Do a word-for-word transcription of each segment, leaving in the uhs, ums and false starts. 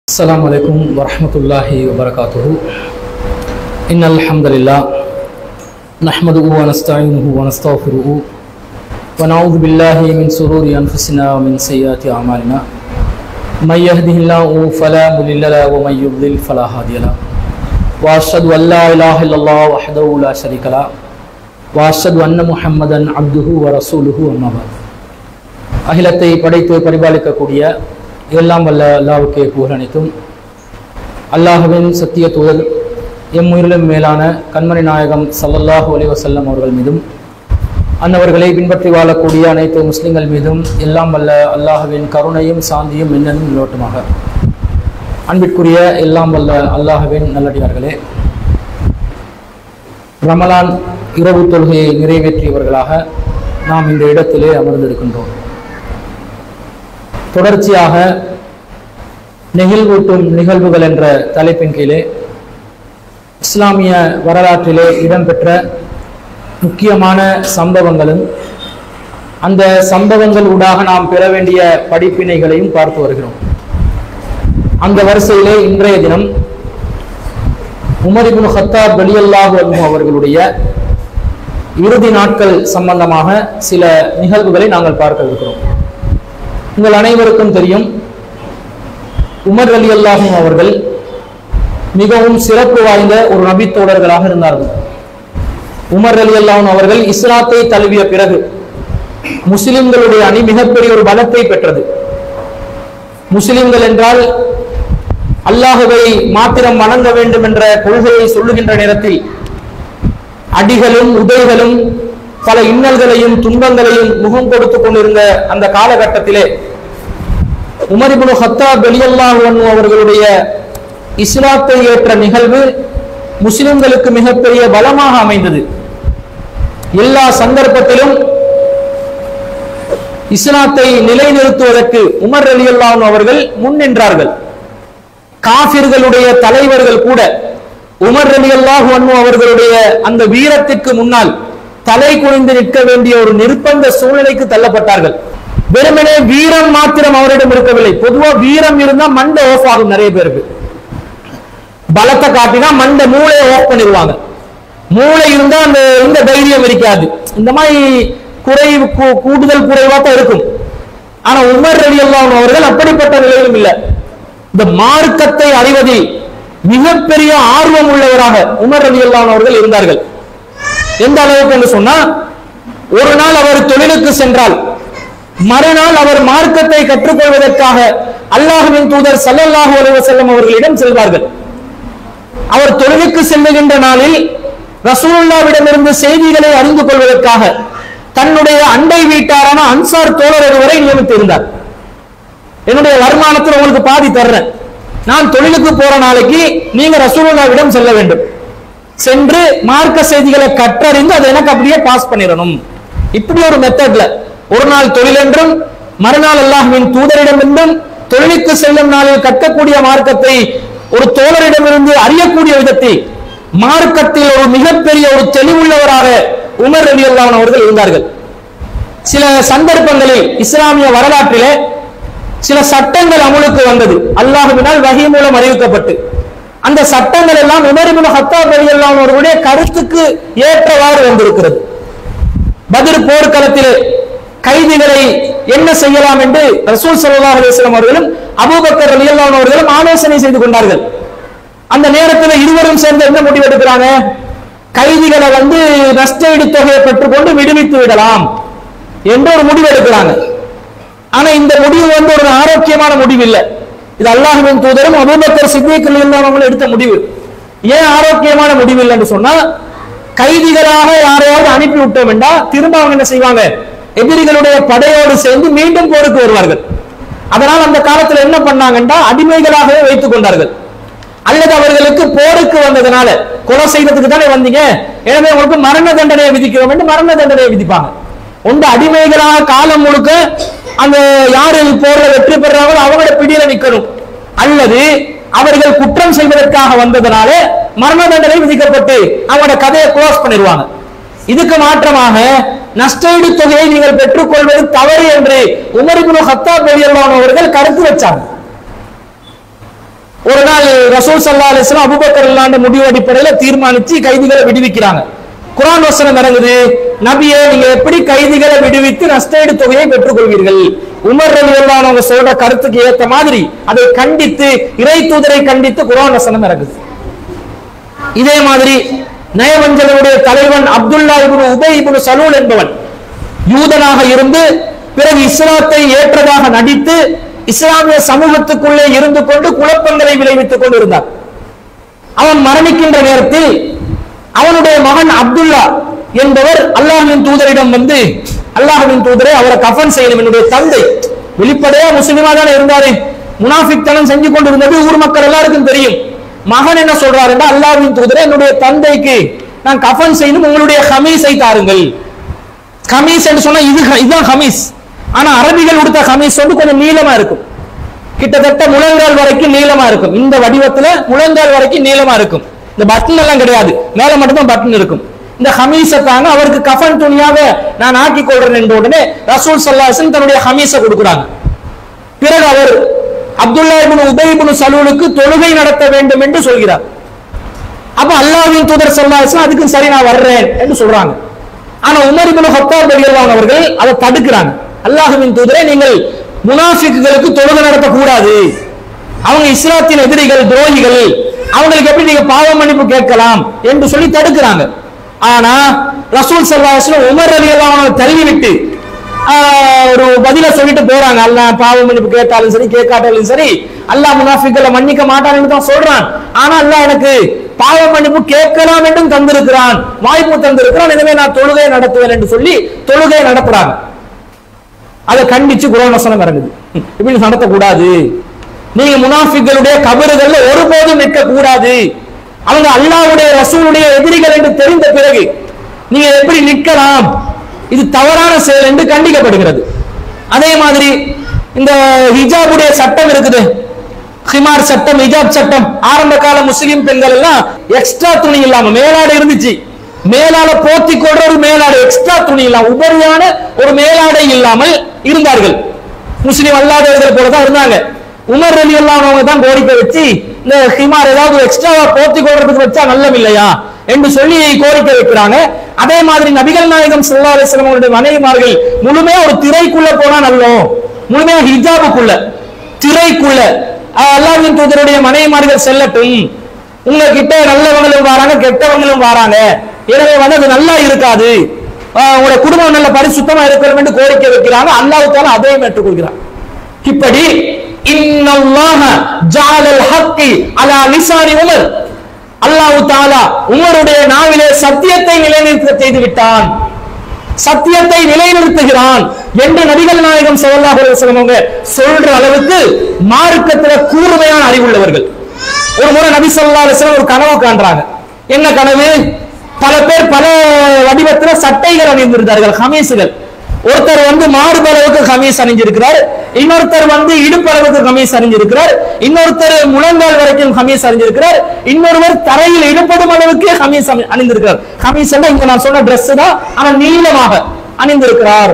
Assalamu alaikum wa rahmatullahi wa barakatuhu. Innal hamdalillah nahmaduhu wa nasta'inuhu wa nastaghfiruhu wa na'udhu billahi min sururi anfusina wa min sayyiati a'malina. May yahdihillahu fala mudilla lahu wa may yudlil fala hadiya lahu. Wa ashhadu an la ilaha illallah wahdahu la sharika lahu wa ashhadu anna Muhammadan abduhu wa rasuluhu amma ba'd. அகிலத்தை படைத்து பரிபாலிக்கக்கூடிய எல்லாம் வல்ல அல்லாஹ்வுக்கே புகழ் அனைத்தும். அல்லாஹ்வின் சத்திய தூதர் M உயிரிலும் மேலான கண்மணி நாயகம் ஸல்லல்லாஹு அலைஹி வஸல்லம் அவர்கள் மீதும் அன்னவர்களை பின்பற்றி வாழக்கூடிய அனைத்து முஸ்லிம்கள் மீதும் எல்லாம் வல்ல அல்லாஹ்வின் கருணையும் சாந்தியும் என்னென்னும் நிலவட்டுமாக. அன்பிற்குரிய எல்லாம் வல்ல அல்லாஹ்வின் நல்லடியார்களே, ரமலான் இரவு தொழுகையை நிறைவேற்றியவர்களாக நாம் இந்த இடத்திலே அமர்ந்திருக்கின்றோம். தொடர்ச்சியாக நெகிழ்வூட்டும் நிகழ்வுகள் என்ற தலைப்பின் கீழே இஸ்லாமிய வரலாற்றிலே இடம்பெற்ற முக்கியமான சம்பவங்களும் அந்த சம்பவங்கள் ஊடாக நாம் பெற வேண்டிய படிப்பினைகளையும் பார்த்து வருகிறோம். அந்த வரிசையிலே இன்றைய தினம் உமர் இப்னு கத்தாப் ரலியல்லாஹு அன்ஹு அவர்களுடைய இறுதி நாட்கள் சம்பந்தமாக சில நிகழ்வுகளை நாங்கள் பார்க்க இருக்கிறோம். உங்கள் அனைவருக்கும் தெரியும், உமர் ரலியல்லாஹு அன்ஹு அவர்கள் மிகவும் சிறப்பு வாய்ந்த ஒரு நபித்தோழர்களாக இருந்தார்கள். உமர் ரலியல்லாஹு அன்ஹு அவர்கள் இஸ்லாத்தை தழுவிய பிறகு முஸ்லிம்களுடைய அணி மிகப்பெரிய ஒரு பலத்தை பெற்றது. முஸ்லிம்கள் என்றால் அல்லாஹ்வை மாத்திரம் வணங்க வேண்டும் என்ற கொள்கையை சொல்லுகின்ற நேரத்தில் அடிகளும் உதைகளும் பல இன்னல்களையும் துன்பங்களையும் முகம் கொடுத்து கொண்டிருந்த அந்த காலகட்டத்திலே உமர் இப்னு கத்தாப் ரலியல்லாஹு அன்ஹு அவர்களுடைய இஸ்லாத்தை ஏற்ற நிகழ்வு முஸ்லிம்களுக்கு மிகப்பெரிய பலமாக அமைந்தது. எல்லா சந்தர்ப்பத்திலும் இஸ்லாத்தை நிலைநிறுத்துவதற்கு உமர் ரலியல்லாஹு அன்ஹு அவர்கள் முன் நின்றார்கள். காஃபிர்களுடைய தலைவர்கள் கூட உமர் ரலியல்லாஹு அன்ஹு அவர்களுடைய அந்த வீரத்திற்கு முன்னால் தலை குனிந்து நிற்க வேண்டிய ஒரு நிர்பந்த சூழ்நிலைக்கு தள்ளப்பட்டார்கள். வெறுமனே வீரம் மாத்திரம் அவரிடம் இருக்கவில்லை. பொதுவா வீரம் இருந்தா மண்டை ஆஃப் ஆகும். நிறைய பேருக்கு பலத்தை காட்டினா மண்டை மூளையை ஆஃப் பண்ணிடுவாங்க. மூளை இருந்தா அந்த இந்த தைரியம் இருக்காது. இந்த மாதிரி குறைவு கூடுதல் குறைவா தான் இருக்கும். ஆனா உமர் ரலியல்லாஹு அன்ஹு அவர்கள் அப்படிப்பட்ட நிலையிலும் இல்லை. இந்த மார்க்கத்தை அறிவதில் மிகப்பெரிய ஆர்வம் உள்ளவராக உமர் ரலியல்லாஹு அன்ஹு அவர்கள் இருந்தார்கள். எந்த அளவுக்கு என்று சொன்னா, ஒரு நாள் அவர் தொழிலுக்கு சென்றால் மறுநாள் அவர் மார்க்கத்தை கற்றுக்கொள்வதற்காக அல்லாஹ்வின் தூதர் ஸல்லல்லாஹு அலைஹி வஸல்லம் அவர்களிடம் செல்வார்கள். அவர் தொழிலுக்கு செல்லுகின்ற நாளில் ரசூலுல்லாஹ்விடமிருந்து செய்திகளை அறிந்து கொள்வதற்காக தன்னுடைய அண்டை வீட்டாரான அன்சார் தோழர் ஒருவரை நியமித்திருந்தார். என்னுடைய வருமானத்தில் உங்களுக்கு பாதி தர்றேன், நான் தொழிலுக்கு போற நாளைக்கு நீங்க ரசூலுல்லாஹ்விடம் செல்ல வேண்டும், சென்று மார்க்க செய்திகளை கற்றறிந்து அதை எனக்கு அப்படியே பாஸ் பண்ணிடணும். இப்படி ஒரு மெத்தட்ல ஒரு நாள் தொழில் என்றும் மறுநாள் அல்லாஹ்வின் தூதரிடம் என்றும் தொழிலுக்கு செல்லும் நாளில் கற்கக்கூடிய மார்க்கத்தை ஒரு தோழரிடமிருந்து அறியக்கூடிய விதத்தில் மார்க்கத்தில் ஒரு மிகப்பெரிய ஒரு தெளிவுள்ளவராக உமர் ரலியல்லாஹு அன்ஹு அவர்கள் இருந்தார்கள். சில சந்தர்ப்பங்களில் இஸ்லாமிய வரலாற்றிலே சில சட்டங்கள் அமலுக்கு வந்தது. அல்லாஹ்வினால் வஹி மூலம் அறிவிக்கப்பட்டு அந்த சட்டங்கள் எல்லாம் உமர் இப்னு கத்தாப் ரலியல்லாஹு அன்ஹு அவர்களுடைய கருத்துக்கு ஏற்றவாறு வந்திருக்கிறது. பத்ர் போர்க்களத்திலே கைதிகளை என்ன செய்யலாம் என்று ரசூல் ஸல்லல்லாஹு அலைஹி வஸல்லம் அவர்களும் அபூபக்கர் ரலியல்லாஹு அன்ஹு அவர்களும் ஆலோசனை செய்து கொண்டார்கள். அந்த நேரத்தில் இருவரும் சேர்ந்து என்ன முடிவு எடுக்கிறாங்க? கைதிகளை வந்து நஷ்டஈடு தொகையை பெற்றுக்கொண்டு விடுவித்து விடலாம் என்று ஒரு முடிவு எடுக்கிறாங்க. ஆனா இந்த முடிவு வந்து ஒரு ஆரோக்கியமான முடிவு இல்லை. இது அல்லாஹ்வின் தூதரும் அபூபக்கர் சித்திக் ரலியல்லாஹு அன்ஹு எடுத்த முடிவு. ஏன் ஆரோக்கியமான முடிவு இல்லைன்னு சொன்னா, கைதிகளாக யாரையாவது அனுப்பி விட்டோம் என்றா திரும்ப அவங்க என்ன செய்வாங்க? எதிரிகளுடைய படையோடு சேர்ந்து மீண்டும் போருக்கு வருவார்கள். அதனால் அந்த காலத்துல என்ன பண்ணாங்கன்னா அடிமைகளாகவே வைத்துக் கொண்டார்கள். அல்லது அவர்களுக்கு போருக்கு வந்ததுனால கொலை செய்யறதுக்கு தானே வந்தீங்க, எனவே உங்களுக்கு மரண தண்டனையை விதிக்கிறோம் என்று மரண தண்டனையை விதிப்பாங்க. ஒன்று அடிமைகளாக காலம் முழுக்க அந்த யாரு போர்ல வெற்றி பெறாங்களோ அவங்களோட பிடியில நிக்கணும், அல்லது அவர்கள் குற்றம் செய்வதற்காக வந்ததனால மரண தண்டனை விதிக்கப்பட்டு அவங்களோட கதையை க்ளோஸ் பண்ணிடுவாங்க. இதுக்கு மாற்றமாக நஷ்டஈடு தொகையை நீங்கள் பெற்றுக்கொள்வது தவறு என்று உமர் இப்னு கத்தாப் ரலியல்லாஹு அன்ஹு அவர்கள் கருத்து வச்சாங்க. ஒரு நாள் ரசூல் ஸல்லல்லாஹு அலைஹி வஸல்லம் அபூபக்கர் ரலியல்லாஹு முடிவு அடிப்படையில தீர்மானிச்சு கைதிகளை விடுவிக்கிறாங்க. குர்ஆன் வசனம் இறங்குது, நபியே நீங்க எப்படி கைதிகளை விடுவித்து நஷ்டஈடு தொகையை பெற்றுக் கொள்வீர்கள்? உமர் ரலியல்லாஹு அன்ஹு அவங்க சொல்ற கருத்துக்கு ஏத்த மாதிரி அதை கண்டித்து இறை தூதரை கண்டித்து குர்ஆன் வசனம் இறங்குது. இதே மாதிரி நயவஞ்சகனுடைய தலைவன் அப்துல்லா இப்னு உபை இப்னு சலூல் என்பவன் யூதனாக இருந்து பிறகு இஸ்லாத்தை ஏற்றதாக நடித்து இஸ்லாமிய சமூகத்துக்குள்ளே இருந்து கொண்டு குழப்பங்களை விளைவித்துக் கொண்டு இருந்தார். அவன் மரணிக்கின்ற நேரத்தில் அவனுடைய மகன் அப்துல்லா என்பவர் அல்லாஹ்வின் தூதரிடம் வந்து, அல்லாஹ்வின் தூதரை அவரை கஃபன் செய்யணும், என்னுடைய தந்தை வெளிப்படையா முஸ்லிமா தானே இருந்தாரு, முனாஃபிக் தனம் செஞ்சு கொண்டு இருந்தது ஊர் மக்கள் எல்லாருக்கும் தெரியும். மகன் என்ன சொல்றாருன்னா, அல்லாஹ்வின் தூதரை என்னுடைய தந்தைக்கு நான் கஃபன் செய்யணும், உங்களுடைய ஹமீஸை தாருங்கள். கமீஸ் என்று சொன்னா இது இதுதான் கமீஸ். ஆனா அரபிகள் உடுத்த கமீஸ் வந்து கொஞ்சம் நீளமா இருக்கும், கிட்டத்தட்ட முழங்கால் வரைக்கும் நீளமா இருக்கும். இந்த வடிவத்துல முழங்கால் வரைக்கும் நீளமா இருக்கும். இந்த பட்டன் எல்லாம் கிடையாது, மேல மட்டும்தான் பட்டன் இருக்கும். இந்த ஹமீஸை தாங்க அவருக்கு கஃபன் துணியாக நான் ஆக்கி கொள்றேன் என்ற உடனே ரசூல் ஸல்லல்லாஹு அலைஹி வஸல்லம் தன்னுடைய ஹமீஸை கொடுக்குறாங்க. பிறகு அவர் அப்துல்லா இப்னு உபை இப்னு சலூலுக்கு தொழுகை நடத்த வேண்டும் என்று சொல்கிறார். அப்ப அல்லாஹ்வின் தூதர் ஸல்லல்லாஹு அலைஹி வஸல்லம் அதுக்கு சரி நான் வர்றேன் என்று சொல்றாங்க. ஆனா உமர் இப்னு கத்தாப் ரலியல்லாஹு அன்ஹு அவர்கள் அதை தடுக்கிறாங்க. அல்லாஹ்வின் தூதரே நீங்கள் முனாஃபிக்குகளுக்கு தொழுகை நடத்த கூடாது, அவங்க இஸ்லாத்தின் எதிரிகள், துரோகிகள், அவங்களுக்கு எப்படி நீங்க பாவ மன்னிப்பு கேட்கலாம் என்று சொல்லி தடுக்கிறாங்க. ஆனா ரசூல் ஸல்லல்லாஹு அலைஹி வஸல்லம் உமர் ரலியல்லாஹு அன்ஹு தள்ளிவிட்டு ஒரு பதில சொல்லிட்டு போறாங்க. அல்லாஹ் பாவ மன்னிப்பு கேட்டாலும் சரி கேட்காட்டாலும் சரி அல்லாஹ் முனாஃபிக்களை மன்னிக்க மாட்டான் என்று தான் சொல்றான். ஆனா அல்லாஹ் எனக்கு பாவ மன்னிப்பு கேட்கலாம் என்றும் தந்திருக்கிறான், வாய்ப்பு தந்திருக்கிறான், எனவே நான் தொழுகை நடத்துவேன் என்று சொல்லி தொழுகை நடத்துறாங்க. அதை கண்டிச்சு குர்ஆன் வசனம் இறங்குது, இப்படி நடத்தக்கூடாது, நீங்க முனாஃபிக்களுடைய கபறுகள்ல ஒருபோதும் நிற்க கூடாது, அவங்க அல்லாஹ்வுடைய ரசூலுடைய எதிரிகள் என்று தெரிந்த பிறகு நீங்க எப்படி நிற்கலாம், இது தவறான செயல் என்று கண்டிக்கப்படுகிறது. அதே மாதிரி இந்த ஹிஜாபுடைய சட்டம் இருக்குது, ஹிமார் சட்டம், ஹிஜாப் சட்டம். ஆரம்ப கால முஸ்லிம் பெண்கள் எல்லாம் எக்ஸ்ட்ரா துணி இல்லாம மேலாடை இருந்துச்சு, மேலால போத்தி கொள்ற ஒரு மேலாடை, எக்ஸ்ட்ரா துணி இல்லாம உபரியான ஒரு மேலாடை இல்லாமல் இருந்தார்கள். முஸ்லிம் அல்லாதவர்கள் போலதான் இருந்தாங்க. உமர் ரலியல்லாஹு அன்ஹு தான் கோரிக்கை வச்சு இந்த ஹிமார் ஏதாவது எக்ஸ்ட்ராவா போத்தி கொள்றதுக்கு வச்சா நல்லம் இல்லையா என்று சொல்லி கோரிக்கை வைக்கிறாங்க. அதே மாதிரி நபிகள் நாயகம் ஸல்லல்லாஹு அலைஹி வஸல்லம் அவருடைய மனைவிமார்கள் முழுமையா ஒரு திரைக்குள்ள போனா நல்லம், முழுமையா ஹிஜாபுக்குள்ள திரைக்குள்ள அல்லாஹ்வின் தூதருடைய மனைவிமார்கள் செல்லட்டும், உங்ககிட்ட நல்லவங்களும் வராங்க கெட்டவங்களும் வராங்க, எனவே வந்து அது நல்லா இருக்காது, உங்களுடைய குடும்பம் நல்ல பரிசுத்தமா இருக்கணும் என்று கோரிக்கை வைக்கிறாங்க. அல்லாஹ் தஆலா அதையும் ஏற்றுக்கொள்கிறார். இப்படி இன்னல்லாஹ ஜஅலல் ஹக்கி அலா லிசானி உமர், அல்லாஹ் தஆலா உமருடைய நாவிலே சத்தியத்தை நிலைநிறுத்த செய்து விட்டான், சத்தியத்தை நிலைநிறுத்துகிறான் என்று நபிகள் நாயகம் ஸல்லல்லாஹு அலைஹி வஸல்லம் அவங்க சொல்ற அளவுக்கு மார்க்கத்துல கூர்மையான அறிவுள்ளவர்கள். ஒரு முறை நபி ஸல்லல்லாஹு அலைஹி வஸல்லம் ஒரு கனவு காண்றாங்க. என்ன கனவு? பல பேர் பல வடிவத்துல சட்டைகள் அணிந்திருந்தார்கள், கமீசுகள். ஒருத்தர் வந்து மார்பளவுக்கு கமீஸ் அணிஞ்சிருக்கிறார், இன்னொருத்தர் வந்து இடுப்பளவுக்கு கமீஸ் அணிஞ்சிருக்கிறார், இன்னொருத்தர் முழங்கால் வரைக்கும் கமீஸ் அணிஞ்சிருக்கிறார், இன்னொருவர் தரையில் இடுப்படும் அளவுக்கு கமீஸ் அணிந்திருக்கிறார். கமீஸ் எல்லாம் இங்க நான் சொன்ன டிரெஸ் தான், ஆனா நீளமாக அணிந்திருக்கிறார்.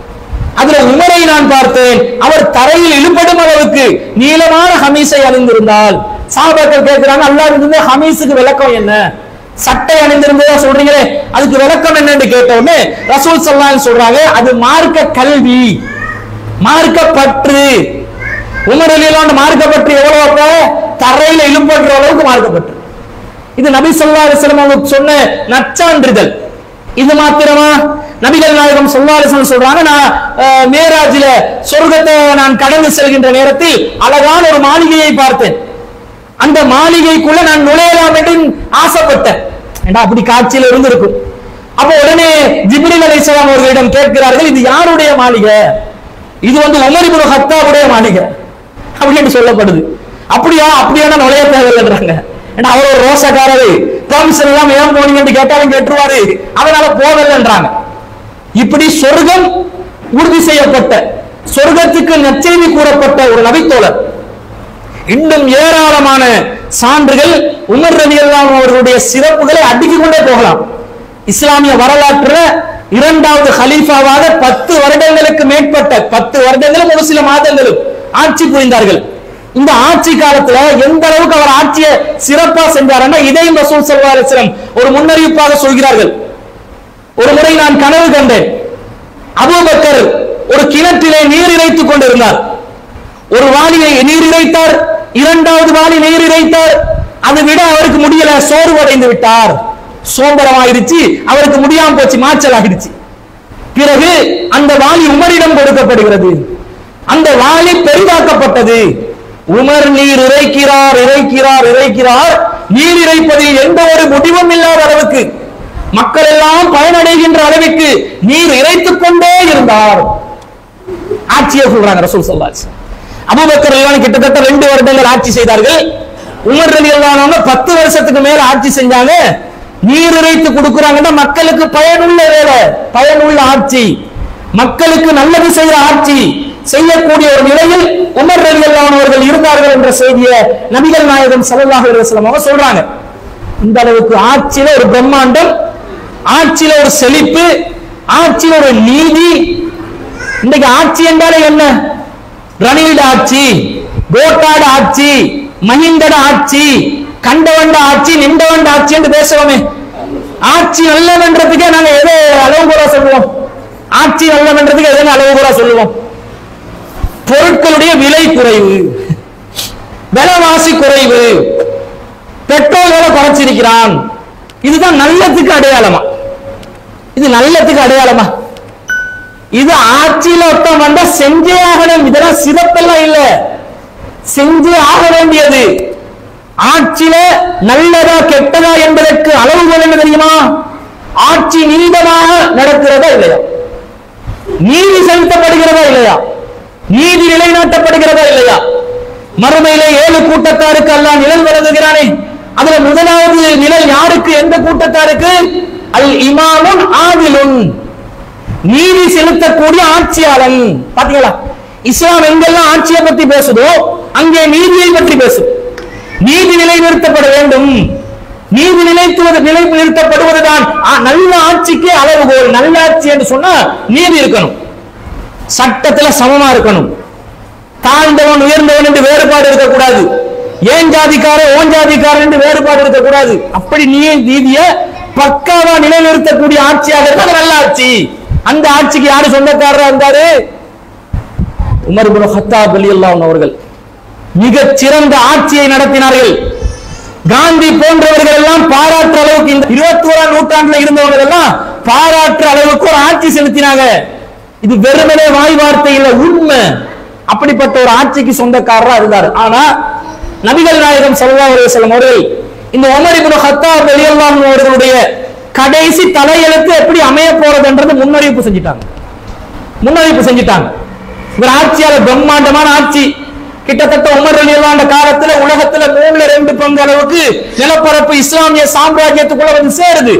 அதுல உமரை நான் பார்த்தேன், அவர் தரையில் இழுபடும் அளவுக்கு நீளமான கமீஸை அணிந்திருந்தால் சஹாபாக்கள் கேட்கிறாங்க, அல்லாஹ்வின் ஹமீஸுக்கு விளக்கம் என்ன, சட்டை அணிந்திருந்ததா சொல்றீங்களே அதுக்கு விளக்கம் என்னன்னு கேட்டோமே ரசூல் ஸல்லல்லாஹு அலைஹி வஸல்லம் சொல்றாங்க, அது மார்க்க கல்வி, மார்க்க பற்று. உமர் ரலியல்லாஹு அன்ஹு மார்க்க பற்று எவ்வளவு? அப்ப தரையில இழுபடுற அளவுக்கு மார்க்க பற்று. இது நபி ஸல்லல்லாஹு அலைஹி வஸல்லம் அவங்க சொன்ன நற்சான்றிதழ். இது மாத்திரமா? நபிகள் நாயகம் ஸல்லல்லாஹு அலைஹி வஸல்லம் சொல்றாங்க, நான் மேராஜில சொர்க்கத்தை நான் கடந்து செல்கின்ற நேரத்தில் அழகான ஒரு மாளிகையை பார்த்தேன், அந்த மாளிகைக்குள்ள நான் நுழையலாம் என்று ஆசைப்பட்டேன். அப்படி காட்சியில இருந்து இருக்கும். அப்ப உடனே ஜிப்ரீல் அலைஹிஸ்ஸலாம் அவர்களிடம் கேட்கிறார்கள், இது யாருடைய மாளிகை? இது வந்து உமர் இப்னு கத்தாபுடைய மாளிகை அப்படின்னு சொல்லப்படுது. அப்படியா? அப்படியான நுழைய தேவையில்லைன்றாங்க. அவர் ஒரு ரோசக்காரரு, பர்மிஷன் எல்லாம் ஏன் போனீங்கன்னு கேட்டாலும் கேட்டுருவாரு, அதனால போகலன்றாங்க. இப்படி சொர்க்கம் உறுதி செய்யப்பட்ட, சொர்க்கத்துக்கு நற்செய்தி கூறப்பட்ட ஒரு நபித்தோழர். இன்னும் ஏராளமான சான்றுகள் உமர் ரலியல்லாஹு அன்ஹு அவர்களுடைய சிறப்புகளை அடுக்கிக் கொண்டே போகலாம். இஸ்லாமிய வரலாற்று இரண்டாவது ஹலீஃபாவாக பத்து வருடங்களுக்கு மேற்பட்ட, பத்து வருடங்களும் ஒரு சில மாதங்களும் ஆட்சி புரிந்தார்கள். இந்த ஆட்சி காலத்துல எந்த அளவுக்கு அவர் ஆட்சியை சிறப்பா செஞ்சாருன்னா இதையும் ரசூல் ஸல்லல்லாஹு அலைஹி வஸல்லம் ஒரு முன்னறிவிப்பாக சொல்கிறார்கள். ஒரு முறை நான் கனவு கண்டேன். அபூபக்கர் ஒரு கிணற்றிலே நீர் இறைத்துக் கொண்டிருந்தார். ஒரு வாளியை நீர் இறைத்தார், இரண்டாவது வாளி நீர் இறைத்தார். அதை விட அவருக்கு முடியல, சோர்வடைந்து விட்டார், சோம்பரமாயிருச்சு, அவருக்கு முடியாம போச்சு, மாச்சல் ஆகிடுச்சு. பிறகு அந்த வாளி உமரிடம் கொடுக்கப்படுகிறது. அந்த வாளி பெரிதாக்கப்பட்டது. உமர் நீர் இறைக்கிறார் இறைக்கிறார் இறைக்கிறார் நீர் இறைப்பதில் எந்த ஒரு முடிவும் இல்லாத அளவுக்கு, மக்கள் எல்லாம் பயனடைகின்ற அளவுக்கு நீர் இறைத்துக் கொண்டே இருந்தார். ஆட்சியை சொல்றாங்க ரசூல் ஸல்லல்லாஹு அலைஹி வஸல்லம். அபூபக்கர் ரலியல்லாஹு அன்ஹு கிட்டத்தட்ட ரெண்டு வருடங்கள் ஆட்சி செய்தார்கள். உமர் ரலியல்லாஹு அன்ஹு பத்து வருஷத்துக்கு மேல ஆட்சி செஞ்சாங்க. நீர் இறைத்து கொடுக்குறாங்கன்னா மக்களுக்கு பயனுள்ள வேலை, பயனுள்ள ஆட்சி, மக்களுக்கு நல்லது செய்கிற ஆட்சி செய்யக்கூடிய ஒரு நிலையில் உமர் ரலியல்லாஹு அன்ஹு அவர்கள் இருந்தார்கள் என்ற செய்தியை நபிகள் நாயகம் ஸல்லல்லாஹு அலைஹி வஸல்லம் அவங்க சொல்றாங்க. இந்த அளவுக்கு ஆட்சியில ஒரு பிரம்மாண்டம், ஆட்சியில ஒரு செழிப்பு, ஆட்சியில ஒரு நீதி. இன்னைக்கு ஆட்சி என்றாலே என்ன? ரணில்ட ஆட்சி, கோட்டாட ஆட்சி, மஹிந்தட ஆட்சி, கண்டவண்ட ஆட்சி, நின்றவண்ட ஆட்சி என்று பேசுவோமே. ஆட்சி நல்லவன்றதுக்கே நாங்க எதை அளவுகோலா சொல்லுவோம்? ஆட்சி நல்லவன்றதுக்கு எதை அளவுகோலா சொல்லுவோம்? பொருட்களுடைய விலை குறைவு, விலைவாசி குறைவு, பெட்ரோல் விலை குறைச்சிருக்கிறான், இதுதான் நல்லதுக்கு அடையாளமா? இது நல்லதுக்கு அடையாளமா? இது ஆட்சியில ஒருத்தம் வந்தா செஞ்சே ஆகணும். இதெல்லாம் சிறப்பெல்லாம் இல்ல, செஞ்சே ஆக வேண்டியது. ஆட்சியில நல்லதா கெட்டதா என்பதற்கு அளவுகோல் என்ன தெரியுமா? ஆட்சி நீதமாக நடக்கிறதா இல்லையா, நீதி செலுத்தப்படுகிறதா இல்லையா, நீதி நிலைநாட்டப்படுகிறதா இல்லையா. மறுமையிலே ஏழு கூட்டத்தாருக்கு அல்லாஹ் நிழல் வழங்குகிறானே, அதுல முதலாவது நிழல் யாருக்கு? எந்த கூட்டத்தாருக்கு? அல் இமாமுன் ஆதிலுன், நீதி செலுத்தக்கூடிய ஆட்சியாளன். பாத்தீங்களா, இஸ்லாம் எங்கெல்லாம் ஆட்சியை பற்றி பேசுதோ அங்கே நீதியை பற்றி பேசும். நீதி நிலைநிறுத்தப்பட வேண்டும். நீதி நிலைத்துவது நிலை நிறுத்தப்படுவதுதான் நல்ல ஆட்சிக்கு அளவுகோல். நல்ல ஆட்சி என்று சொன்னா நீதி இருக்கணும், சட்டத்துல சமமா இருக்கணும், தாழ்ந்தவன் உயர்ந்தவன் என்று வேறுபாடு இருக்கக்கூடாது, ஏன் ஜாதிக்கார ஓன் ஜாதிக்காரன் என்று வேறுபாடு இருக்கக்கூடாது. அப்படி நீ நீதிய பக்காவா நிலைநிறுத்தக்கூடிய ஆட்சியாக இருக்க நல்ல ஆட்சி. அந்த ஆட்சிக்கு யாரு சொந்தக்காரரா இருந்தாரு? உமர் இப்னு கத்தாப் ரலியல்லாஹு அன்ஹு அவர்கள் மிக சிறந்த ஆட்சியை நடத்தினார்கள். காந்தி போன்றவர்கள் எல்லாம் பாராட்டுற அளவுக்கு, இந்த இருபத்தி ஓராம் நூற்றாண்டுல இருந்தவங்க எல்லாம் பாராட்டுற அளவுக்கு ஒரு ஆட்சி செலுத்தினாங்க. இது வெறுமனே வாய் வார்த்தை இல்ல, உண்மை. அப்படிப்பட்ட ஒரு ஆட்சிக்கு சொந்தக்காரரா இருந்தார். ஆனா நபிகள் நாயகம் ஸல்லல்லாஹு அலைஹி வஸல்லம் அவர்கள் இந்த உமர் இப்னு கத்தாப் ரலியல்லாஹு அன்ஹு அவர்களுடைய கடைசி தலையெழுத்து எப்படி அமைய போறதுன்றது முன்னறிவிப்பு செஞ்சிட்டாங்க. முன்னறிவிப்பு செஞ்சிட்டாங்க. இவர் ஆட்சியாளர் பிரம்மாண்டமான ஆட்சி. கிட்டத்தட்ட உமர் ரலியல்லாஹு அன்ஹு காலத்துல உலகத்துல மூணுல ரெண்டு பங்கு அளவுக்கு நிலப்பரப்பு இஸ்லாமிய சாம்ராஜ்யத்துக்குள்ள வந்து சேருது.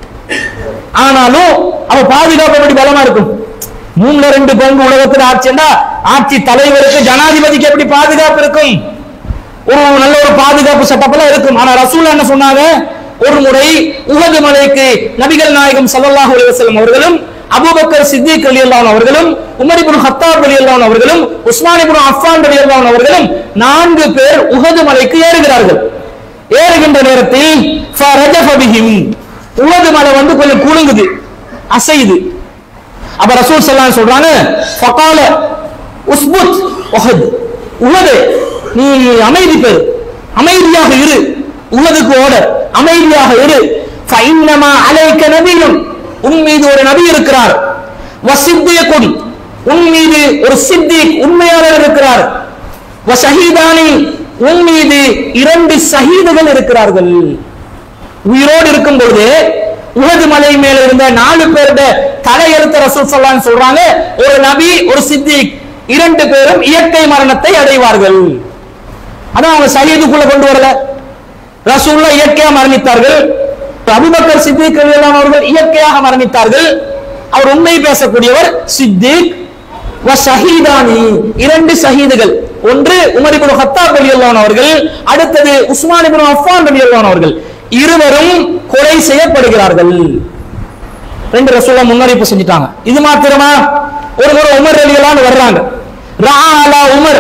ஆனாலும் அவ பாதுகாப்பு எப்படி பலமா இருக்கும்? மூணுல ரெண்டு பங்கு உலகத்துல ஆட்சின்னா ஆட்சி தலைவருக்கு ஜனாதிபதிக்கு எப்படி பாதுகாப்பு இருக்கும்? ஒரு நல்ல ஒரு பாதுகாப்பு சட்டப்பெல்லாம் இருக்கும். ஆனா ரசூல் என்ன சொன்னாங்க? ஒரு முறை உஹது மலைக்கு நபிகள் நாயகம் ஸல்லல்லாஹு அலைஹி வஸல்லம் அவர்களும் அபூபக்கர் சித்திக் ரலியல்லாஹு அன்ஹு அவர்களும் உமர் இப்னு கத்தாப் ரலியல்லாஹு அன்ஹு அவர்களும் உஸ்மான் இப்னு அஃபான் ரலியல்லாஹு அன்ஹு அவர்களும் நான்கு பேர் உஹது மலைக்கு ஏறுகிறார்கள். ஏறுகின்ற நேரத்தில் ஃபரஜஃப பிஹிம், உஹது மலை வந்து கொஞ்சம் குலுங்குது, அசையுது. அப்ப ரசூல் ஸல்லல்லாஹு அலைஹி வஸல்லம் சொல்றாங்க, ஃபகால உஸ்புத் உஹது, உஹது நீ அமைதி பெறு, அமைதியாக இரு, உஹதுக்கு ஓடர், அமைதியாக இரு. ஃபஇன்னமா அலைக நபியுன், உன் மீது ஒரு நபி இருக்கிறார். வசித்தியகுன், உன் மீது ஒரு சித்திக் உண்மையாளர் இருக்கிறார். வஷஹீதானி, உன் மீது இரண்டு ஷஹீதுகள் இருக்கிறார்கள். உயிரோடு இருக்கும் பொழுது உஹது மலை மேல இருந்த நாலு பேருடைய தலையெழுத்த ரசூல் ஸல்லல்லாஹு அலைஹி வஸல்லம் சொல்றாங்க, ஒரு நபி ஒரு சித்திக் இரண்டு பேரும் இயற்கை மரணத்தை அடைவார்கள். அதான் அவங்க ஷஹீதுக்குள்ள கொண்டு வரல. ரசூலுல்லாஹ் இயற்கையா மரணித்தார்கள். அபூபக்கர் சித்திக் ரலியல்லாஹு அன்ஹு அவர்கள் இயற்கையாக மரணித்தார்கள். அவர் உண்மை பேசக்கூடியவர் சித்திக். வ ஷஹீதானி, இரண்டு ஷஹீதுகள். ஒன்று உமர் இப்னு கத்தாப் ரலியல்லாஹு அன்ஹு அவர்கள், அடுத்தது உஸ்மான் இப்னு அஃபான் ரலியல்லாஹு அன்ஹு அவர்கள். இருவரும் கொலை செய்யப்படுகிறார்கள். ரெண்டு ரசூலுல்லாஹ் முன்னறிவிப்பு செஞ்சிட்டாங்க. இது மாத்திரமா? ஒரு முறை உமர் ரலியல்லாஹு அன்ஹு வர்றாங்க. ரஆலா உமர்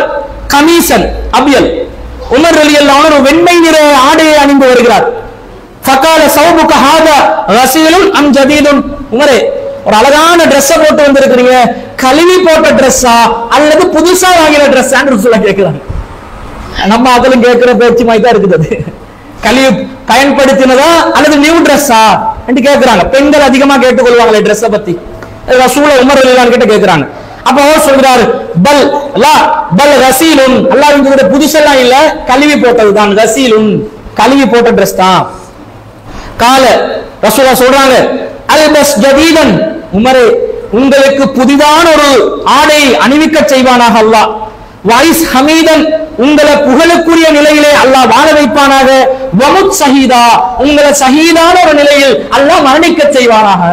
கமீசன் அபியல். உமர் ரலியல்லாஹு அன்ஹு வெண்மை நிற ஆடையை அணிந்து வருகிறார். ஃபகால சௌபுக ஹாதா ரசீலுன் அம் ஜதீதுன். உமரே, ஒரு அழகான ட்ரெஸ் போட்டு வந்திருக்கிறீங்க, கழுவி போட்ட ட்ரெஸ்ஸா அல்லது புதுசா வாங்கின ட்ரெஸ்ஸான்னு ரசூலுல்லாஹ் கேட்கிறாங்க. நம்ம அதெல்லாம் கேட்கிற பேச்சு மாதிரி தான் இருக்குது. அது கழுவி பயன்படுத்தினதா அல்லது நியூ ட்ரெஸ்ஸா என்று கேட்கிறாங்க. பெண்கள் அதிகமா கேட்டுக்கொள்வாங்களே ட்ரெஸ்ஸை பத்தி. ரசூலுல்லாஹ் உமர் ரலியல்லாஹு அன்ஹு கிட்ட கேட்கிறாங்க. அப்ப அவர் சொல்றாரு, பல் லா பல் ரசீலுன், அல்லாஹ் இந்த புதுசெல்லாம் இல்ல, கழுவி போட்டதுதான், ரசீலுன் கழுவி போட்ட ட்ரெஸ் தான். கால ரசூலுல்லாஹ் சொல்றாங்க, அல்பஸ் ஜதீதன், உமரே உங்களுக்கு புதிதான ஒரு ஆடை அணிவிக்க செய்வானாக அல்லாஹ். வைஸ் ஹமீதன், உங்களை புகழுக்குரிய நிலையிலே அல்லாஹ் வாழ வைப்பானாக. வமுத் ஷஹீதா, உங்களை ஷஹீதான ஒரு நிலையில் அல்லாஹ் மரணிக்க செய்வானாக.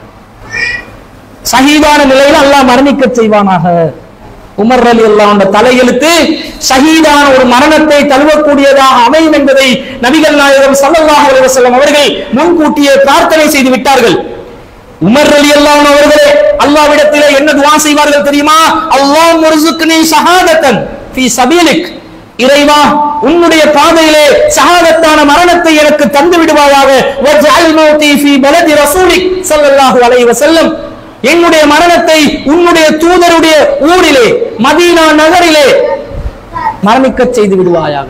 ஷஹீதான நிலையில் அல்லாஹ் மரணிக்க செய்வானாக. உமர் ரலியல்லாஹு அன்ஹு தலையெழுத்து ஷஹீதான ஒரு மரணத்தை தழுவக்கூடியதாக அமையும் என்பதை நபிகள் நாயகம் ஸல்லல்லாஹு அலைஹி வஸல்லம் அவர்கள் முன்கூட்டியே பிரார்த்தனை செய்து விட்டார்கள். உமர் ரலியல்லாஹு அன்ஹு அவர்களே அல்லாஹ்விடத்திலே என்ன துஆ செய்வார்கள் தெரியுமா? அல்லாஹ் முர்ஸுக்னி ஷஹாதத்தன் ஃபீ சபீலிக், இறைவா உன்னுடைய பாதையிலே ஷஹாதத்தான மரணத்தை எனக்கு தந்து விடுவாயாக. வஜ்அல் மௌதி ஃபீ பலதி ரசூலிக் ஸல்லல்லாஹு அலைஹி வஸல்லம், என்னுடைய மரணத்தை உன்னுடைய தூதருடைய ஊரிலே மதீனா நகரிலே மரணிக்க செய்து விடுவாயாக.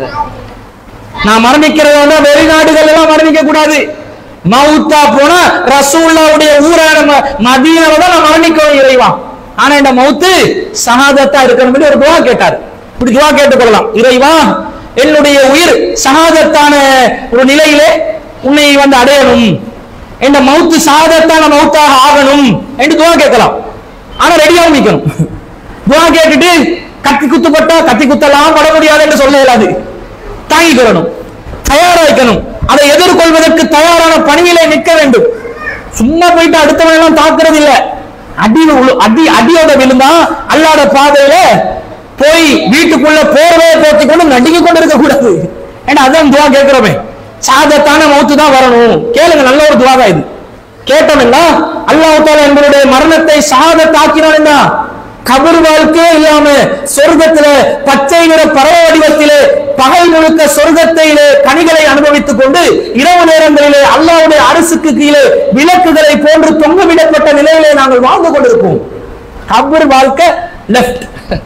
நான் மரணிக்கிறதா வெளிநாடுகள் எல்லாம் மரணிக்க கூடாது. மௌத்தா போனா ரசூலுல்லாஹ்வுடைய ஊரான மதீனால தான் நான் மரணிக்கணும் இறைவா. ஆனா இந்த மௌத்து ஷஹாதத்தா இருக்கணும் ஒரு துஆ கேட்டார். இப்படி துஆ கேட்டுக்கொள்ளலாம், இறைவா என்னுடைய உயிர் ஷஹாதத்தான ஒரு நிலையிலே உன்னை வந்து அடையணும், இந்த மௌத்து ஷஹாதத்தான மௌத்தாக ஆகணும் என்று துஆ கேட்கலாம். ஆனா ரெடியாக நிக்கணும். துஆ கேட்டுட்டு கத்தி குத்துப்பட்டா கத்தி குத்தலாம் பட முடியாது என்று சொல்ல இயலாது. தாங்கிக்கணும், தயாராக்கணும், அதை எதிர்கொள்வதற்கு தயாரான பணியிலே நிற்க வேண்டும். சும்மா போயிட்டு அடுத்தவன் எல்லாம் தாக்குறது இல்ல. அடி அடி அடியோட விழுந்தா அல்லாத பாதையில போய் வீட்டுக்குள்ள போர்வையை போத்தி கொண்டு நடுங்கி கொண்டு இருக்க கூடாது. ஏன்னா அதான் துஆ கேட்கிறோமே, ஷஹாதத்தான மௌத்து தான் வரணும். கேளுங்க, நல்ல ஒரு துஆ தான் இது. கேட்டோம்னா அல்லாஹ் தஆலா எங்களுடைய மரணத்தை ஷஹாதத் ஆக்கினான்னா கபர் வாழ்க்கையே இல்லாம சொர்க்கத்திலே பச்சை நிற பறவை வடிவத்திலே பகல் முழுக்க சொர்க்கத்திலே கனிகளை அனுபவித்துக் கொண்டு இரவு நேரங்களிலே அல்லாஹ்வுடைய அரசுக்கு கீழே விளக்குகளை போன்று தொங்கவிடப்பட்ட நிலையிலே நாங்கள் வாழ்ந்து கொண்டிருப்போம். கபர் வாழ்க்கை லெஃப்ட்,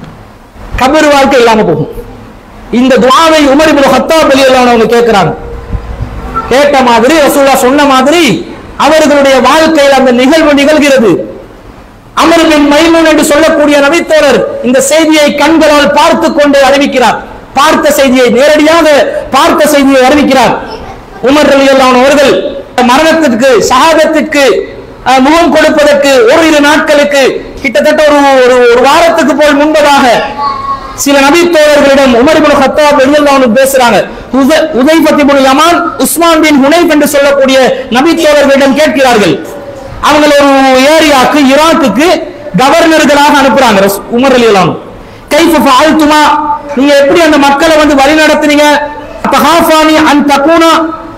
கபர் வாழ்க்கை இல்லாம போகும். இந்த துஆவை உமர் இப்னு கத்தாப் ரலியல்லாஹு அன்ஹு கேட்கிறாங்க. கேட்ட மாதிரி ரசூலுல்லாஹ் சொன்ன மாதிரி அவர்களுடைய வாழ்க்கையில் அந்த நிகழ்வு நிகழ்கிறது. அமர் பின் மைமூன் என்று சொல்லக்கூடிய நபித்தோழர் இந்த செய்தியை கண்களால் பார்த்து கொண்டு அறிவிக்கிறார். பார்த்த செய்தியை நேரடியாக பார்த்த செய்தியை அறிவிக்கிறார். உமர் ரலியல்லாஹு அன்ஹு அவர்கள் மரணத்திற்கு ஷஹாதத்திற்கு முகம் கொடுப்பதற்கு ஓரிரு நாட்களுக்கு கிட்டத்தட்ட ஒரு ஒரு வாரத்துக்கு போல் முன்பதாக சில நபித்தோழர்களிடம் உமர் இப்னு கத்தாப் ரலியல்லாஹு அன்ஹு பேசுறாங்க. உதைஃபத் இப்னு யமான், உஸ்மான் பின் ஹுனைஃப் என்று சொல்லக்கூடிய நபித்தோழர்களிடம் கேட்கிறார்கள். அவங்க ஒரு ஏரியாக்கு ஈராக்குக்கு கவர்னர்களாக அனுப்புறாங்க உமர் ரலியல்லாஹு அன்ஹு. கைஃப ஃபஅல்துமா, நீங்க எப்படி அந்த மக்களை வந்து வழி நடத்துனீங்க? தஹாஃபானி அன் தகுனா,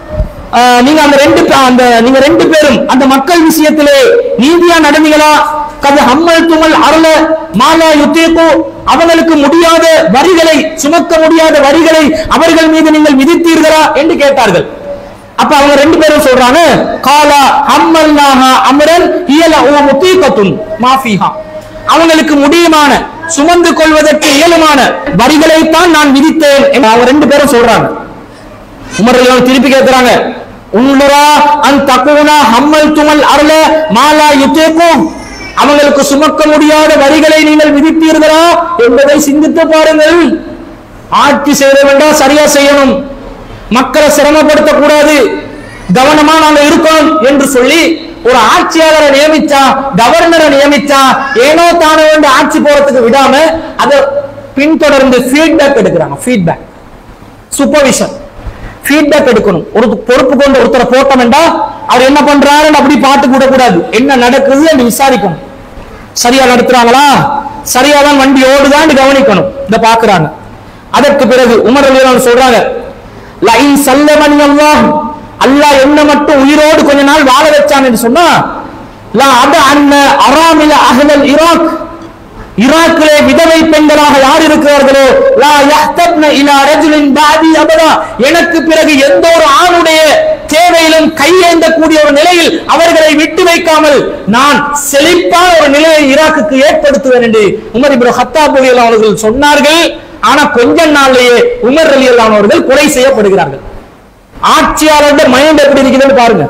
நீங்க அந்த ரெண்டு அந்த நீங்க ரெண்டு பேரும் அந்த மக்கள் விஷயத்திலே நீதியா நடந்தீங்களா? கது ஹம்மல் துமல் அரல மாலா யுத்தீகு, அவங்களுக்கு முடியாத வரிகளை சுமக்க முடியாத வரிகளை அவர்கள் மீது நீங்கள் விதித்தீர்களா என்று கேட்டார்கள். அப்ப அவங்க ரெண்டு பேரும் சொல்றாங்க, காலா ஹம்மல்நாஹா அம்ரன் ஹியல முத்தீகத்துன் மாஃபிஹா, அவங்களுக்கு முடியுமான சுமந்து கொள்வதற்கு இயலுமான வரிகளை தான் நான் விதித்தேன் என்று அவங்க ரெண்டு பேரும் சொல்றாங்க. உமர் ரலியல்லாஹு அன்ஹு திருப்பி கேட்கிறாங்க, உன்னுரா அன் தகுனா ஹம்மல் துமல் அரல மாலா யுத்தீகு, அவங்களுக்கு சுமக்க முடியாத வரிகளை நீங்கள் விதித்தீர்களா என்பதை சிந்தித்து பாருங்கள். ஆட்சி செய்ய வேண்டாம், சரியா செய்யணும், மக்களை சிரமப்படுத்த கூடாது, கவனமா நாங்க இருக்கணும் என்று சொல்லி ஒரு ஆட்சியாளரை நியமிச்சா, கவர்னரை நியமிச்சா ஏனோ தானே வந்து ஆட்சி போறதுக்கு விடாம அதை பின்தொடர்ந்து ஃபீட்பேக் எடுக்கிறாங்க. ஃபீட்பேக், சூப்பர்விஷன், ஃபீட்பேக் எடுக்கணும். ஒரு பொறுப்பு கொண்டு ஒருத்தரை போட்டோம்டா அவர் என்ன பண்றாரு அப்படி பார்த்து கூட கூடாது, என்ன நடக்குது என்று விசாரிக்கணும். சரியா நடத்துறாங்களா, சரியாதான் வண்டி ஓடுதான்னு கவனிக்கணும். இத பாக்குறாங்க. அதற்கு பிறகு உமர் ரலியல்லாஹு அன்ஹு சொல்றாங்க, லைன் சல்லமனி அல்லாஹ், அல்லாஹ் என்ன மட்டும் உயிரோடு கொஞ்ச நாள் வாழ வச்சான் என்று சொன்னா, லா அத அன்ன அராமில அஹ்லல் ஈராக், ஈராக்கிலே விதவை பெண்களாக யார் இருக்கிறார்களோ லா யஹ்தப்ன இலா ரஜுலின் பாதி அபதா, எனக்கு பிறகு எந்த ஒரு ஆணுடைய தேவையிலும் கையேந்தக்கூடிய ஒரு நிலையில் அவர்களை விட்டு வைக்காமல் நான் செழிப்பான ஒரு நிலையை ஈராக்குக்கு ஏற்படுத்துவேன் என்று உமர் இப்னு கத்தாப் ரலியல்லாஹு அன்ஹு அவர்கள் சொன்னார்கள். ஆனா கொஞ்ச நாள்லயே உமர் ரலியல்லாஹு அன்ஹு அவர்கள் கொலை செய்யப்படுகிறார்கள். ஆட்சியாளர் மைண்ட் எப்படி இருக்குதுன்னு பாருங்க.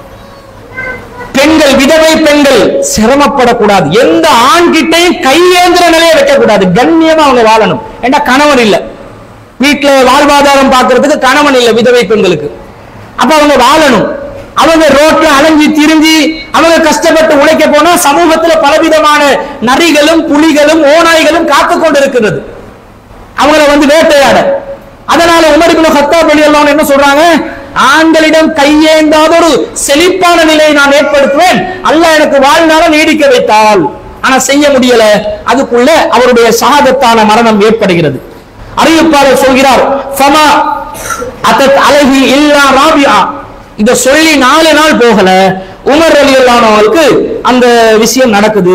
பெண்கள், விதவை பெண்கள் சிரமப்படக்கூடாது, எந்த ஆண்கிட்டையும் கையேந்திர நிலையை வைக்க கூடாது, கண்ணியமா அவங்க வாழணும். ஏன்னா கணவன் இல்ல, வீட்டுல வாழ்வாதாரம் பார்க்கறதுக்கு கணவன் இல்ல விதவை பெண்களுக்கு, அப்ப அவங்க வாழணும். அவங்க ரோட்ல அலைஞ்சி திரிஞ்சி அவங்க கஷ்டப்பட்டு உழைக்க போனா சமூகத்துல பலவிதமான நரிகளும் புலிகளும் ஓநாய்களும் காத்து கொண்டு இருக்கிறது, அவங்கள வந்து வேட்டையாட. அதனால உமர் இப்னு கத்தாப் ரலியல்லாஹு அன்ஹு என்ன சொல்றாங்க, ஆண்களிடம் கையேந்தாத ஒரு செழிப்பான நிலையை நான் ஏற்படுத்துவேன், அல்லாஹ் எனக்கு வாழ்நாள நீடிக்க வைத்தால். ஆனா செய்ய முடியல, அதுக்குள்ள அவருடைய ஷஹாதத்தான மரணம் ஏற்படுகிறது. அறிவிப்பாளர் சொல்கிறார், ஃபமா அத்தத் அலைஹி இல்லா ராபிஆ, இத சொல்லி நாலு நாள் போகல உமர் ரலியல்லாஹு அன்ஹு அவருக்கு அந்த விஷயம் நடக்குது.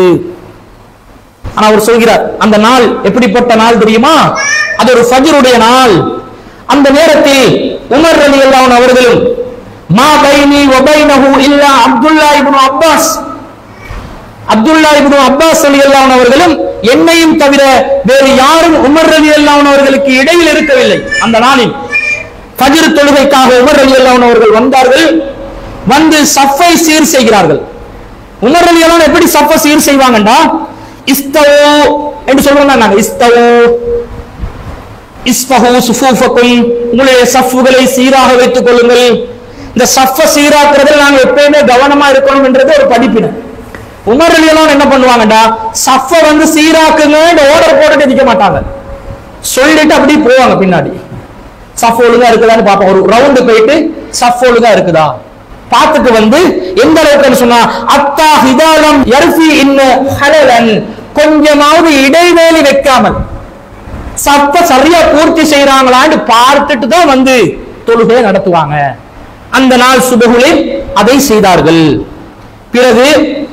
ஆனா அவர் சொல்கிறார், அந்த நாள் எப்படிப்பட்ட நாள் தெரியுமா, அது ஒரு ஃபஜ்ருடைய நாள். அந்த நேரத்தில் உமர் ரலியல்லாஹு அன்ஹு அவர்களும் மா பைனி வ பைனஹு இல்லா Abdullah ibn Abbas, Abdullah ibn Abbas ரலியல்லாஹு அன்ஹு அவர்களும் என்னையும் தவிர வேறு யாரும் உமர் ரலியல்லாஹு அன்ஹு அவர்களுக்கு இடையில் இருக்கவில்லை. அந்த நாளில் ஃபஜ்ர் தொழுகைக்காக உமர் ரலியல்லாஹு அன்ஹு அவர்கள் வந்தார்கள். வந்து சஃபை சீர் செய்கிறார்கள். உமர் ரலியல்லாஹு அன்ஹு எப்படி சஃபை சீர் செய்வாங்கடா, இஸ்தவு என்று சொல்றாங்க. நாங்க இஸ்தவு இஸ்ஃபஹு சுஃபூஃபக்கும், உங்களுடைய சஃப்புகளை சீராக வைத்துக் கொள்ளுங்கள். இந்த சஃபை சீராக்குறதுல நாங்க எப்பயுமே கவனமா இருக்கணும் என்றது ஒரு படிப்பினை. உமர் ரலியல்லாஹு அன்ஹு என்ன பண்ணுவாங்கடா, சஃபை வந்து சீராக்குங்க ஆர்டர் போட்டுட்டு நிக்க மாட்டாங்க, சொல்லிட்டு அப்படியே போவாங்க பின்னாடி. சஃப் ஒழுங்கா இருக்குதான்னு பார்ப்போம், ஒரு ரவுண்டு போயிட்டு சஃப் ஒழுங்கா இருக்குதா பார்த்துட்டு வந்து எந்த அளவுக்கு சொன்னா அத்தா ஹிதாலம் யர்ஃபி இன்ன ஹலலன், கொஞ்சமாவது இடைவேளை வைக்காமல் சஃப சரியா பூர்த்தி செய்யறாங்களான்னு பார்த்துட்டு தான் வந்து தொழுகை நடத்துவாங்க. அந்த நாள் சுபஹுலில் அதை செய்தார்கள். பிறகு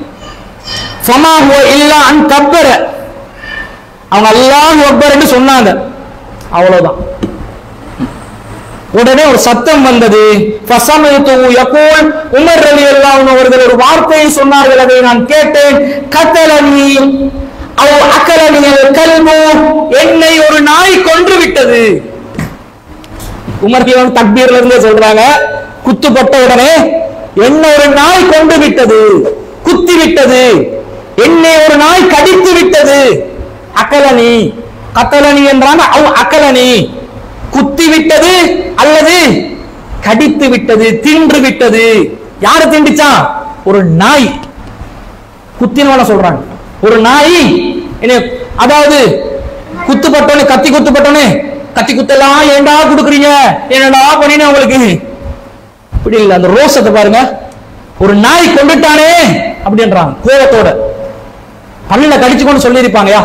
ஃபமா ஹுவ இல்லா அன் கப்பர, அவங்க அல்லாஹு அக்பர் என்று சொன்னாங்க, அவ்வளவுதான். உடனே ஒரு சத்தம் வந்தது, ஃபஸமைது யகூல், உமர் ரலியல்லாஹு அன்ஹு அவர்கள் ஒரு வார்த்தையை சொன்னார்கள், அதை நான் கேட்டேன். கத்தலனி அவ் அகலனில் கல்பு, என்னை ஒரு நாய் கொன்று விட்டது. உமர் ரலியல்லாஹு தக்பீர்ல இருந்து சொல்றாங்க, குத்துப்பட்ட உடனே என்ன ஒரு நாய் கொண்டு விட்டது, குத்தி விட்டது, என்னை ஒரு நாய் கடித்து விட்டது. அகலனி, கத்தலனி என்றாங்க, அவ் அகலனி குத்தி விட்டது அல்லது கடித்து விட்டது, தின்று விட்டது. யாரு திண்டுச்சா, ஒரு நாய். குத்தினவன சொல்றாங்க, ஒரு நாய். அதாவது குத்துப்பட்டோன்னு, கத்தி குத்துப்பட்டோன்னு, கத்தி குத்தெல்லாம் ஏண்டா கொடுக்குறீங்க, என்னடா பண்ணின உங்களுக்கு, இப்படி இல்ல. அந்த ரோசத்தை பாருங்க, ஒரு நாய் கொண்டுட்டானே அப்படின்றாங்க கோபத்தோட. பல்லுல கடிச்சுக்கொண்டு சொல்லியிருப்பாங்கயா.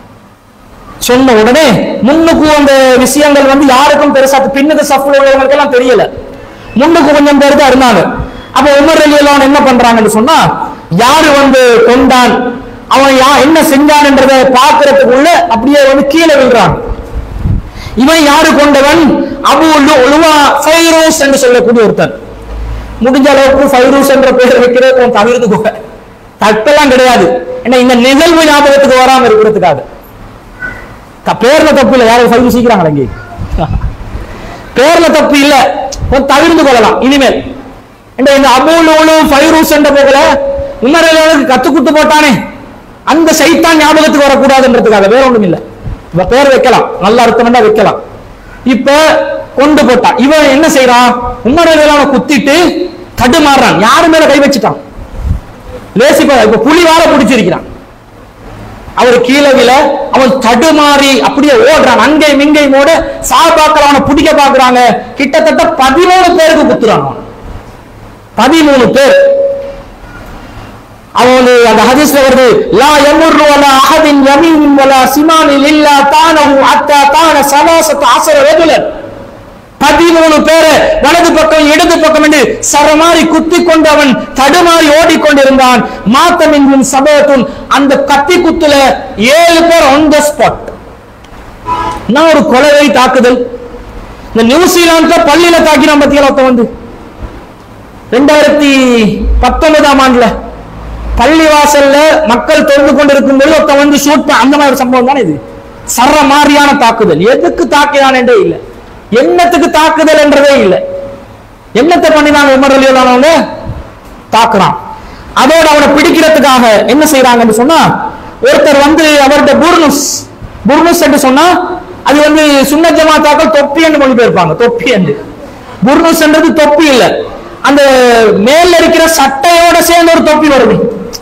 சொன்ன உடனே முன்னுக்கு அந்த விஷயங்கள் வந்து யாருக்கும் பெருசா, பின்னுக்கு சஃப்ல உள்ளவங்களுக்கு எல்லாம் தெரியல, முன்னுக்கு கொஞ்சம் பேர் தான் இருந்தாங்க. அப்ப உமர் ரலியல்லாஹு அன்ஹு என்ன பண்றாங்கன்னு சொன்னா, யாரு வந்து கொண்டான், அவன் யா என்ன செஞ்சான் என்றதை பார்க்கறதுக்குள்ள அப்படியே வந்து கீழே விழுறான். இவன் யாரு கொண்டவன், அபு லுவா ஃபைரூஸ் என்று சொல்லக்கூடிய ஒருத்தன். முடிஞ்ச அளவுக்கு ஃபைரூஸ் என்ற பெயர் வைக்கிறது தவிர்த்துக்கோங்க, தப்பெல்லாம் கிடையாது. ஏன்னா இந்த நிகழ்வு ஞாபகத்துக்கு வராம இருக்கிறதுக்காக. பேர்ல தப்பு இல்ல, யாரும் ஃபைரூஸ் சீக்கிறாங்களா இங்கே, பேர்ல தப்பு இல்ல, தவிர்த்து கொள்ளலாம் இனிமேல். இந்த அபு லுலு ஃபைரூஸ் என்ற போகல உமர் ரலியல்லாஹு கத்து குத்து போட்டானே, அந்த சைத்தான் ஞாபகத்துக்கு வரக்கூடாதுன்றதுக்காக, வேற ஒண்ணும் இல்ல. இப்ப பேர் வைக்கலாம், நல்ல அர்த்தம் வைக்கலாம். இப்ப கொண்டு போட்டான். இவன் என்ன செய்யறான், உமர் ரலியல்லாஹு குத்திட்டு தடுமாறுறான், யாரு மேல கை வச்சுட்டான், லேசிப்பா. இப்ப புலி வாழ பிடிச்சிருக்கிறான், அவர் கீழே விழ அவன் தடுமாறி அப்படியே ஓடுறான், அங்கை மிங்கை மோட. சாபாக்கள் அவனை பிடிக்க பாக்குறாங்க, கிட்டத்தட்ட பதிமூணு பேருக்கு குத்துறான், பதிமூணு பேர். அவன் அந்த ஹதீஸ்ல வருது, லா யமுர்ரு வலா அஹதின் யமீனின் வலா ஸிமானில் இல்லா தானஹு அத்தா தான ஸலாஸத அஸர ரஜுலன். பதிமூணு பேரை வலது பக்கம் இடது பக்கம் என்று சரமாரி குத்தி கொண்டு அவன் தடுமாறி ஓடிக்கொண்டிருந்தான். மாத்தமின் சபத்துன், அந்த கத்தி குத்துல ஏழு பேர் ஆன் த ஸ்பாட். நான் ஒரு கொலை தாக்குதல். இந்த நியூசிலாந்துல பள்ளியில தாக்கினான் பத்தியா வந்து ரெண்டாயிரத்தி பத்தொன்பதாம் ஆண்டுல பள்ளி வாசல்ல மக்கள் தொழுது கொண்டிருக்கும் போது ஒருத்த வந்து ஷூட், அந்த மாதிரி ஒரு சம்பவம் தானே இது. சர்ற மாதிரியான தாக்குதல். எதுக்கு தாக்கினான் என்றே இல்லை, என்னத்துக்கு தாக்குதல் என்றதே இல்லை. என்னத்தை பண்ணினாங்க உமர் ரலியல்லாஹு அன்ஹு? தாக்குறான். அதோட அவனை பிடிக்கிறதுக்காக என்ன செய்யறாங்கன்னு சொன்னா, ஒருத்தர் வந்து அவர்கிட்ட புர்னுஸ் புர்னுஸ் என்று சொன்னா அது வந்து சுன்னத் ஜமாத்தாக்கள் தொப்பி என்று மொழிபெயர்ப்பாங்க. தொப்பி என்று புர்னுஸ் என்றது தொப்பி இல்ல, அந்த மேல இருக்கிற சட்டையோட சேர்ந்து ஒரு தொப்பி வருது.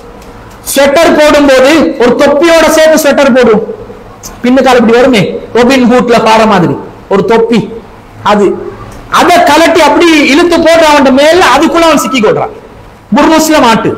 ஸ்வெட்டர் போடும் போது ஒரு தொப்பியோட சேர்த்து ஸ்வெட்டர் போடும், பின்னுக்கால இப்படி வருமே ரொபின் ஹூட்ல பாற மாதிரி ஒரு தொப்பி. அது அதை கலட்டி அப்படி இழுத்து போட்டு அவன் மேல அதுக்குள்ள அவன் சிக்கி கொள்றான். புர்னுஸ்ல மாட்டு.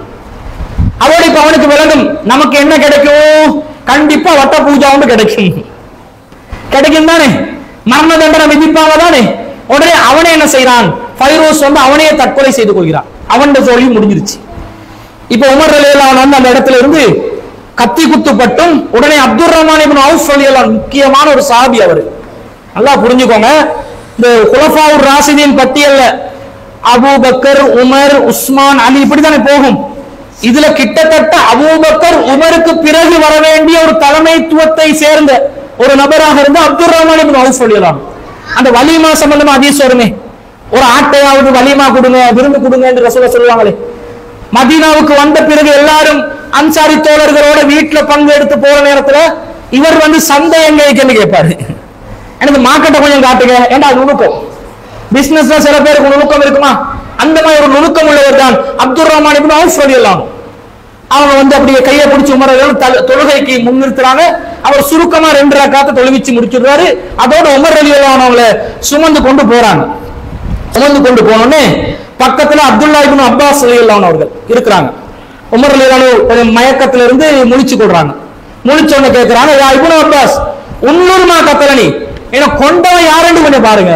அதோட இப்ப அவனுக்கு விளங்கும் நமக்கு என்ன கிடைக்கும், கண்டிப்பா வட்ட பூஜாவும் கிடைக்கும். கிடைக்கும் தானே, மரண தண்டனை விதிப்பாங்க தானே. உடனே அவனே என்ன செய்யறான், ஃபைரோஸ் வந்து அவனையே தற்கொலை செய்து கொள்கிறான். அவன் தோல்வி முடிஞ்சிருச்சு. இப்ப உமர் ரலியல்லாஹு அன்ஹு அந்த இடத்துல இருந்து கத்தி குத்துப்பட்டும் உடனே அப்துர் ரஹ்மான் இப்னு அவுஃப் ரலியல்லாஹு அன்ஹு, முக்கியமான ஒரு சஹாபி அவரு, நல்லா புரிஞ்சுக்கோங்க. இந்த குலஃபாவுர் ராஷிதீன் பட்டியல்ல அபூபக்கர், உமர், உஸ்மான், அலி இப்படித்தானே போகும். இதுல கிட்டத்தட்ட அபூபக்கர் உமருக்கு பிறகு வர வேண்டிய ஒரு தலைமைத்துவத்தை சேர்ந்த ஒரு நபராக இருந்த அப்துர் ரஹ்மான் இப்னு அவுஃப் ரலியல்லாஹு அன்ஹு. அந்த வலிமா சம்பந்தமா ஹதீஸ் வருமே, ஒரு ஆட்டையாவது வலிமா கொடுங்க, விருந்து கொடுங்க என்று ரசூலுல்லாஹ் சொல்லுவாங்களே. மதீனாவுக்கு வந்த பிறகு எல்லாரும் அன்சாரி தோழர்களோட வீட்டுல பங்கு எடுத்து போற நேரத்துல இவர் வந்து சந்தை எங்க இருக்குன்னு கேட்பாரு. எனக்கு மார்க்கெட்டை கொஞ்சம் காட்டுங்க, ஏண்டா நுணுக்கம். பிசினஸ்ல சில பேருக்கு நுணுக்கம் இருக்குமா, அந்த மாதிரி ஒரு நுணுக்கம் உள்ளவர் தான் அப்துர் ரஹ்மான் இப்னு அவுஃப் ரலியல்லாஹு அன்ஹு. அவங்க வந்து அப்படியே கையை பிடிச்சி உமர் தொழுகைக்கு முன்னிறுத்துறாங்க. அவர் சுருக்கமா ரெண்டு ரக்காத்தை தொழுவிச்சு முடிச்சிடுறாரு. அதோட உமர் ரலியல்லாஹு அன்ஹு அவங்கள சுமந்து கொண்டு போறாங்க. சுமந்து கொண்டு போனோடனே பக்கத்துல அப்துல்லா இப்னு அப்பாஸ் ரலியல்லாஹு அன்ஹு அவர்கள் இருக்கிறாங்க. உமர் ரலியல்லாஹு அன்ஹு கொஞ்சம் மயக்கத்துல இருந்து முழிச்சு கொள்றாங்க. முழிச்சோன்னு கேட்கிறாங்க, யா இப்னு அப்பாஸ் உன்னூர்மா கத்தலனி, ஏன்னா கொண்டவன் யாருன்னு கொஞ்சம் பாருங்க.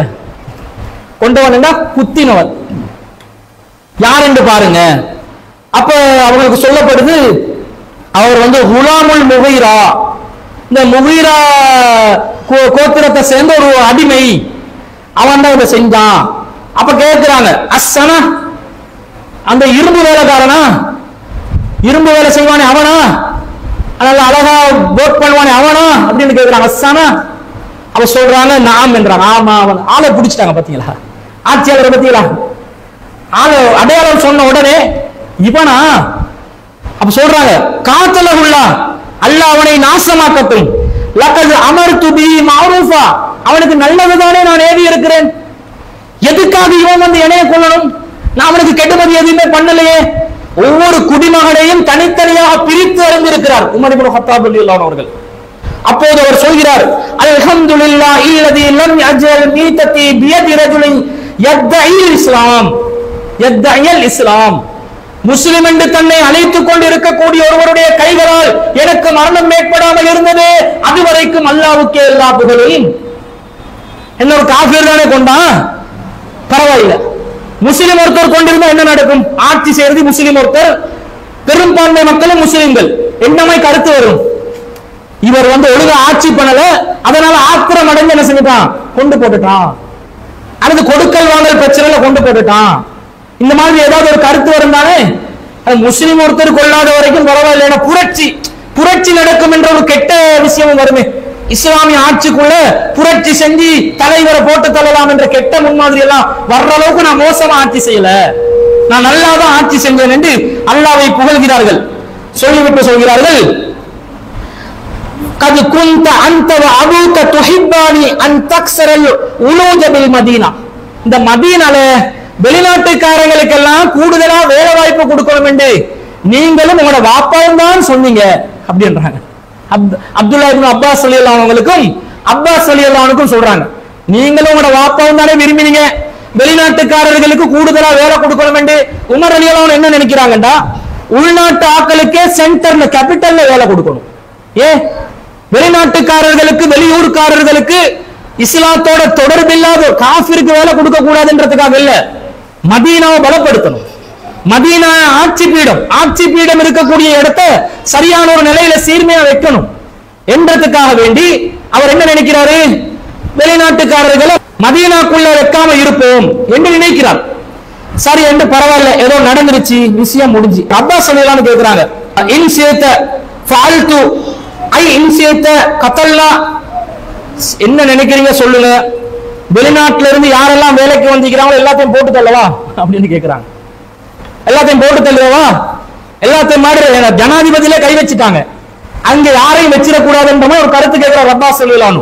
கொண்டவன் என்ன, குத்தினவன் யாருன்னு பாருங்க. அப்ப அவங்களுக்கு சொல்லப்படுது, அவர் வந்து குலாமுல் முகைரா, இந்த முகைரா கோத்திரத்தை சேர்ந்த ஒரு அடிமை, அவன் தான் இதை செஞ்சான். அப்ப கேட்கிறாங்க, அஸ்ஸனா, அந்த இரும்பு வேலைக்காரனா, இரும்பு வேலை செய்வானே அவனா, அதனால அழகா போட் பண்ணுவானே அவனா அப்படின்னு கேட்கிறாங்க. அஸ்ஸனா. அவ சொல்றாங்க நாம் என்றாங்க. ஆமா, அவன் ஆளை பிடிச்சிட்டாங்க. பாத்தீங்களா ஆட்சியாளரை பத்தீங்களா, ஆளு அடையாளம் சொன்ன உடனே இவனா. அப்ப சொல்றாங்க, காத்தலகுல்லா, அல்லாஹ் அவனை நாசமாக்கட்டும். லக்கது அமர்து பி மஅரூஃபா, அவனுக்கு நல்லதுதானே நான் ஏவி இருக்கிறேன். எதுக்காக இவன் வந்து என்னைய கொல்லணும், நான் அவனுக்கு கெடுமதி எதுவுமே பண்ணலையே. ஒவ்வொரு குடிமகனையும் தனித்தனியாக பிரித்து அறிந்திருக்கிறார் உமர் இப்னு கத்தாப் ரலியல்லாஹு அன்ஹு அவர்கள். அப்போது அவர் சொல்கிறார், அல்ஹம்துலில்லாஹி அல்லதி லம் யஜ்அல் மீததி பியதி ரஜுலின் யத்இல் இஸ்லாம் யத்இல் இஸ்லாம், முஸ்லிம் என்று தன்னை அழைத்துக் கொண்டு இருக்கக்கூடிய ஒருவருடைய கைகளால் எனக்கு மரணம் ஏற்படாமல் இருந்தது, அதுவரைக்கும் அல்லாஹ்வுக்கே எல்லா புகழும். என்ன ஒரு காஃபிர் தானே கொண்டான், பரவாயில்லை. முஸ்லிம் ஒருத்தர் கொண்டிருந்தா என்ன நடக்கும், ஆட்சி செய்யறது முஸ்லிம் ஒருத்தர், பெரும்பான்மை மக்களும் முஸ்லிம்கள், என்னமே கருத்து வரும். இவர் வந்து ஒழுங்கா ஆட்சி பண்ணல, அதனால ஆத்திரம் அடைஞ்சு என்ன செஞ்சுட்டான், கொண்டு போட்டுட்டான். அல்லது கொடுக்கல் வாங்கல் பிரச்சனையில கொண்டு போட்டுட்டான். இந்த மாதிரி ஏதாவது ஒரு கருத்து வருந்தானே, அது முஸ்லிம் ஒருத்தர் கொள்ளாத வரைக்கும் பரவாயில்லை. புரட்சி புரட்சி நடக்கும் என்ற ஒரு கெட்ட விஷயமும் வருமே. இஸ்லாமிய ஆட்சிக்குள்ள புரட்சி செஞ்சு தலைவரை போட்டு தள்ளலாம் என்ற கெட்ட முன்மாதிரி எல்லாம் வர்ற அளவுக்கு நான் மோசமா ஆட்சி செய்யல, நான் நல்லாதான் ஆட்சி செஞ்சேன் என்று அல்லாஹ்வை புகழ்கிறார்கள். சொல்லிவிட்டு சொல்கிறார்கள், கது குந்த அந்த அபூக துஹிப்பானி அன் தக்ஸரல் உலூஜ பில் மதீனா, இந்த மதீனால வெளிநாட்டுக்காரங்களுக்கெல்லாம் கூடுதலா வேலை வாய்ப்பு கொடுக்கணும் என்று நீங்களும் உங்களோட வாப்பாவும் தான் சொன்னீங்க அப்படின்றாங்க. அப்துல்லா இப்னு அப்பாஸ் ரலியல்லாஹு அன்ஹுக்கும் அப்பாஸ் ரலியல்லாஹு அன்ஹுக்கும் சொல்றாங்க, நீங்களும் உங்களோட வாப்பாவும் தானே விரும்பினீங்க வெளிநாட்டுக்காரர்களுக்கு கூடுதலா வேலை கொடுக்கணும் என்று. உமர் ரலியல்லாஹு அன்ஹு என்ன நினைக்கிறாங்கடா, உள்நாட்டு ஆட்களுக்கே சென்டர்ல கேபிட்டல்ல வேலை கொடுக்கணும். ஏ வெளிநாட்டுக்காரர்களுக்கு வெளியூர்காரர்களுக்கு இஸ்லாத்தோட தொடர்பில்லாத காஃபிருக்கு வேலை கொடுக்க கூடாதுன்றதுக்காக இல்ல, மதீனாவை பலப்படுத்தணும். மதீனா ஆட்சி பீடம், ஆட்சி பீடம் இருக்கக்கூடிய இடத்தை சரியான ஒரு நிலையில சீர்மையா வைக்கணும் என்றதுக்காக வேண்டி அவர் என்ன நினைக்கிறாரு, வெளிநாட்டுக்காரர்களை மதீனாக்குள்ள வைக்காம இருப்போம் என்று நினைக்கிறார். சரி என்று பரவாயில்ல, ஏதோ நடந்துருச்சு, விஷயம் முடிஞ்சு. அப்பாஸ் சொல்லலாம்னு கேட்கிறாங்க, இன்சியத்த ஃபால்து ஐ இன்சியத்த கத்தல்லா, என்ன நினைக்கிறீங்க சொல்லுங்க, வெளிநாட்டுல இருந்து யாரெல்லாம் வேலைக்கு வந்திருக்கிறாங்களோ எல்லாத்தையும் போட்டு தள்ளவா அப்படின்னு கேட்கிறாங்க. எல்லாத்தையும் போட்டு தள்ளுவா, எல்லாத்தையும் மாதிரி ஜனாதிபதியில கை வச்சுட்டாங்க, அங்க யாரையும் வச்சிடக்கூடாதுன்ற ஒரு கருத்து கேட்கிறார் அப்பாஸ் சொல்லலான்னு.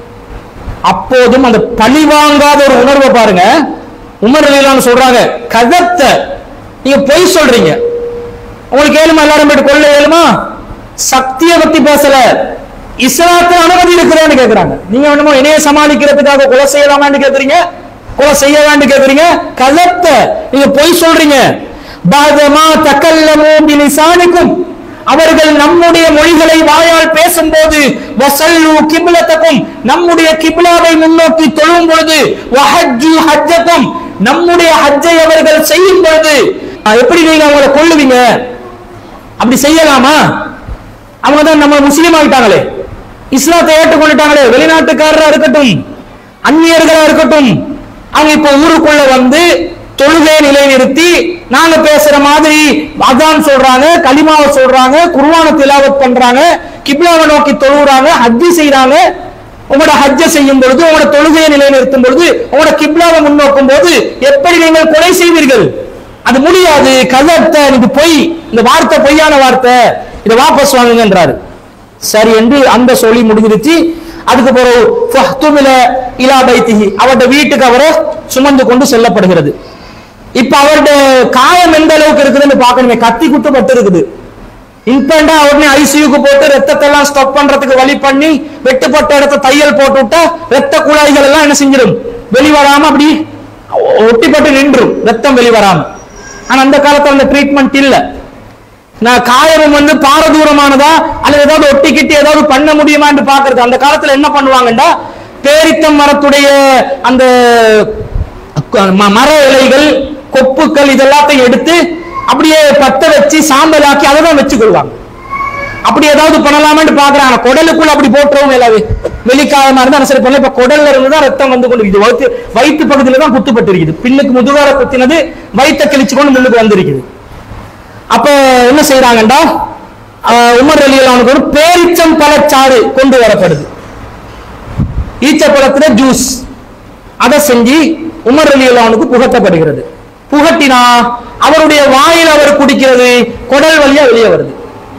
அப்போதும் அந்த பழிவாங்காத ஒரு உணர்வை பாருங்க. உமர் ரலியல்லாஹு சொல்றாங்க, கதத்த, நீங்க பொய் சொல்றீங்க, உங்களுக்கு ஏழுமா எல்லாரும் போயிட்டு கொள்ள ஏழுமா, சக்தியை பத்தி பேசல, இஸ்லாத்துல அனுமதி இருக்குதான்னு கேட்கிறாங்க. நீங்க என்னமோ இணைய சமாளிக்கிறதுக்காக கொலை செய்யலாமான்னு கேட்கறீங்க, கொலை செய்ய வேண்டாம் கேட்கறீங்க, கதத்த, நீங்க பொய் சொல்றீங்க. பாதமா தக்கல்லமு பிலிசானிக்கும், அவர்கள் நம்முடைய மொழிகளை வாயால் பேசும்போது, வஸல்லு கிப்லத்தக்கும், நம்முடைய கிப்லாவை முன்னோக்கி தொழும் பொழுது, வஹஜ்ஜு ஹஜ்ஜக்கும், நம்முடைய ஹஜ்ஜை அவர்கள் செய்யும் பொழுது, எப்படி நீங்க அவங்களை கொல்லுவீங்க? அப்படி செய்யலாமா? அவங்க தான் நம்ம முஸ்லீம் ஆகிட்டாங்களே, இஸ்லாத்தை ஏற்றுக்கொண்டுட்டாங்களே, வெளிநாட்டுக்காரரா இருக்கட்டும் அந்நியர்களா இருக்கட்டும், அவங்க இப்ப ஊருக்குள்ள வந்து தொழுகை நிலைநிறுத்தி நாங்க பேசுற மாதிரி அதான் சொல்றாங்க, கலிமாவை சொல்றாங்க, குர்ஆனை திலாவத் பண்றாங்க, கிப்லாவை நோக்கி தொழுறாங்க, ஹஜ்ஜி செய்யறாங்க. உங்களோட ஹஜ்ஜ செய்யும் பொழுது, உங்களோட தொழுகையை நிலைநிறுத்தும் பொழுது, உங்களோட கிப்லாவை முன்னோக்கும் போது எப்படி நீங்கள் கொலை செய்வீர்கள்? அது முடியாது. கதத்த, இது பொய், இந்த வார்த்தை பொய்யான வார்த்தை, இதை வாபஸ் வாங்குங்கன்றாரு. சரி என்று அந்த சொல்லி முடிஞ்சிருச்சு. அதுக்கு பிறகு ஃபஹ்துமில இலா பைத்திஹி, அவருடைய வீட்டுக்கு அவரை சுமந்து கொண்டு செல்லப்படுகிறது. இப்ப அவருடைய காயம் எந்த அளவுக்கு இருக்குதுன்னு பாக்கணுமே, கத்தி குத்து பட்டு இருக்குது. இன்ஸ்டன்டா உடனே ஐசியூக்கு போட்டு ரத்தத்தை எல்லாம் ஸ்டாப் பண்றதுக்கு வழி பண்ணி, வெட்டுப்பட்ட இடத்த தையல் போட்டு விட்டா ரத்த குழாய்கள் எல்லாம் என்ன செஞ்சிடும், வெளிவராம அப்படி ஒட்டிப்பட்டு நின்றும், ரத்தம் வெளிவராம. ஆனா அந்த காலத்துல அந்த ட்ரீட்மெண்ட் இல்ல. நான் காயம் வந்து பாரதூரமானதா அல்லது ஏதாவது ஒட்டிக்கிட்டு ஏதாவது பண்ண முடியுமான்னு பாக்குறது. அந்த காலத்துல என்ன பண்ணுவாங்கண்டா, பேரித்தம் மரத்துடைய அந்த மர இலைகள், கொப்புக்கள், இதெல்லாத்தையும் எடுத்து அப்படியே பத்த வச்சு சாம்பலாக்கி அதை தான் வச்சு கொள்வாங்க. அப்படி ஏதாவது பண்ணலாமான்னு பாக்குறாங்க. குடலுக்குள்ள அப்படி போட்டுறவும் எல்லாவே வெளிக்காயமா இருந்தா சரி பண்ணல. இப்ப குடல்ல இருந்துதான் ரத்தம் வந்து கொண்டு இருக்குது, வயிற்று வயிற்று பகுதியில தான் குத்துப்பட்டு இருக்குது. பின்னுக்கு முதுகார குத்தினது வயிற்றை கிழிச்சு கொண்டு முன்னுக்கு வந்திருக்குது. அப்ப என்ன செய்யறாங்கண்டா, உமர் ரலியல்லாஹு ஒரு பேரிச்சம் பழச்சாறு கொண்டு வரப்படுது, ஈச்சப்பழத்துல ஜூஸ், அதை செஞ்சு உமர் ரலியல்லாஹு புகட்டப்படுகிறது. புகட்டினா அவருடைய வாயில் அவர் குடிக்கிறது, குடல் வழியா வெளியே வருது.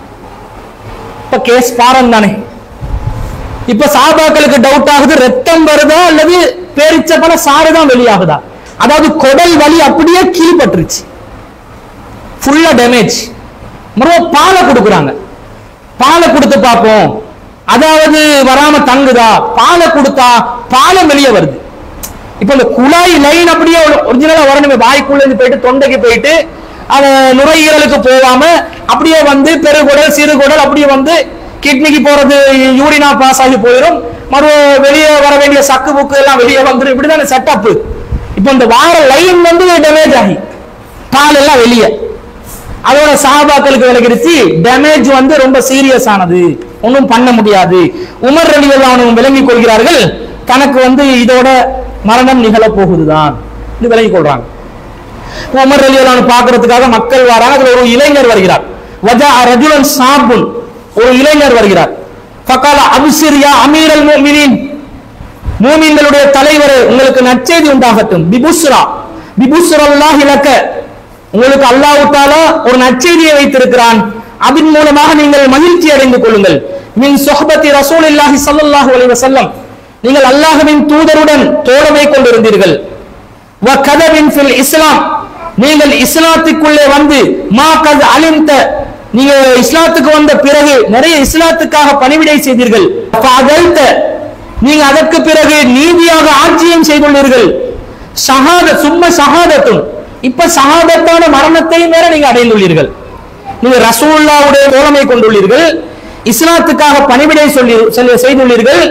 இப்ப கேஸ் பாரம் தானே. இப்ப சஹாபாக்களுக்கு டவுட் ஆகுது, ரத்தம் வருதா அல்லது பேரிச்சப்பழ சாறு தான் வெளியாகுதா? அதாவது குடல் வலி அப்படியே கீழ்பட்டுருச்சு, ஃபுல்லா டேமேஜ். மறுபடியும் பாலை கொடுக்குறாங்க, பாலை கொடுத்து பார்ப்போம், அதாவது வராம தங்குதா? பாலை கொடுத்தா பாலம் வெளியே வருது. இப்ப இந்த குழாய் லைன் அப்படியே ஒரிஜினலா வரணுமே, வாய்க்குள்ள இருந்து போயிட்டு தொண்டைக்கு போயிட்டு அது நுரையீரலுக்கு போகாம அப்படியே வந்து பெருகுடல் சிறுகுடல் அப்படியே வந்து கிட்னிக்கு போறது, யூரினா பாஸ் ஆகி போயிடும், மறு வெளியே வர வேண்டிய சக்கு புக்கு எல்லாம் வெளியே வந்துடும். இப்படிதான் செட்டப். இப்ப இந்த வார லைன் வந்து டேமேஜ் ஆகி பால் எல்லாம் வெளியே, அதோட சஹாபாக்களுக்கு விளக்கிடுச்சு, டேமேஜ் வந்து ரொம்ப சீரியஸ் ஆனது, ஒன்றும் பண்ண முடியாது. உமர் ரலியல்லாஹு விளங்கிக் கொள்கிறார்கள், தனக்கு வந்து இதோட மரணம் நிகழ போகுதுதான் இது விளங்கிக் கொள்றாங்க. உமர் ரலியல்லாஹு பார்க்கிறதுக்காக மக்கள் வராங்க. அதுல ஒரு இளைஞர் வருகிறார், வஜா ரஜுலன் சாபுன், ஒரு இளைஞர் வருகிறார். ஃபகால அப்சிர் யா அமீரல் முஃமினீன், மூமின்களுடைய தலைவரே உங்களுக்கு நற்செய்தி உண்டாகட்டும். பிபுஸ்ரா பிபுஸ்ரல்லாஹி லக, உங்களுக்கு அல்லாஹ் தஆலா ஒரு நற்செய்தியை வைத்திருக்கிறான், அதன் மூலமாக நீங்கள் மகிழ்ச்சி அடைந்து கொள்ளுங்கள். மின் சுஹபத்தி ரசூலில்லாஹி ஸல்லல்லாஹு அலைஹி வஸல்லம், நீங்கள் அல்லாஹ்வின் தூதருடன் தோழமை கொண்டிருந்தீர்கள். வ கதபின் ஃபில் இஸ்லாம், நீங்கள் இஸ்லாத்துக்குள்ளே வந்து மா கத் அலிம்த, நீங்க இஸ்லாத்துக்கு வந்த பிறகு நிறைய இஸ்லாத்துக்காக பணிவிடை செய்தீர்கள். ஃபஅதல்த, நீங்க அதற்கு பிறகு நீதியாக ஆட்சியம் செய்துள்ளீர்கள். ஷஹாத சும்ம ஷஹாதத்தும், இப்ப ஷஹாதத்தான மரணத்தையும் வேற நீங்க அடைந்துள்ளீர்கள். நீங்க ரசூலுல்லாஹ்வுடைய தோழமை கொண்டுள்ளீர்கள், இஸ்லாத்துக்காக பணிவிடை சொல்லி செய்துள்ளீர்கள்,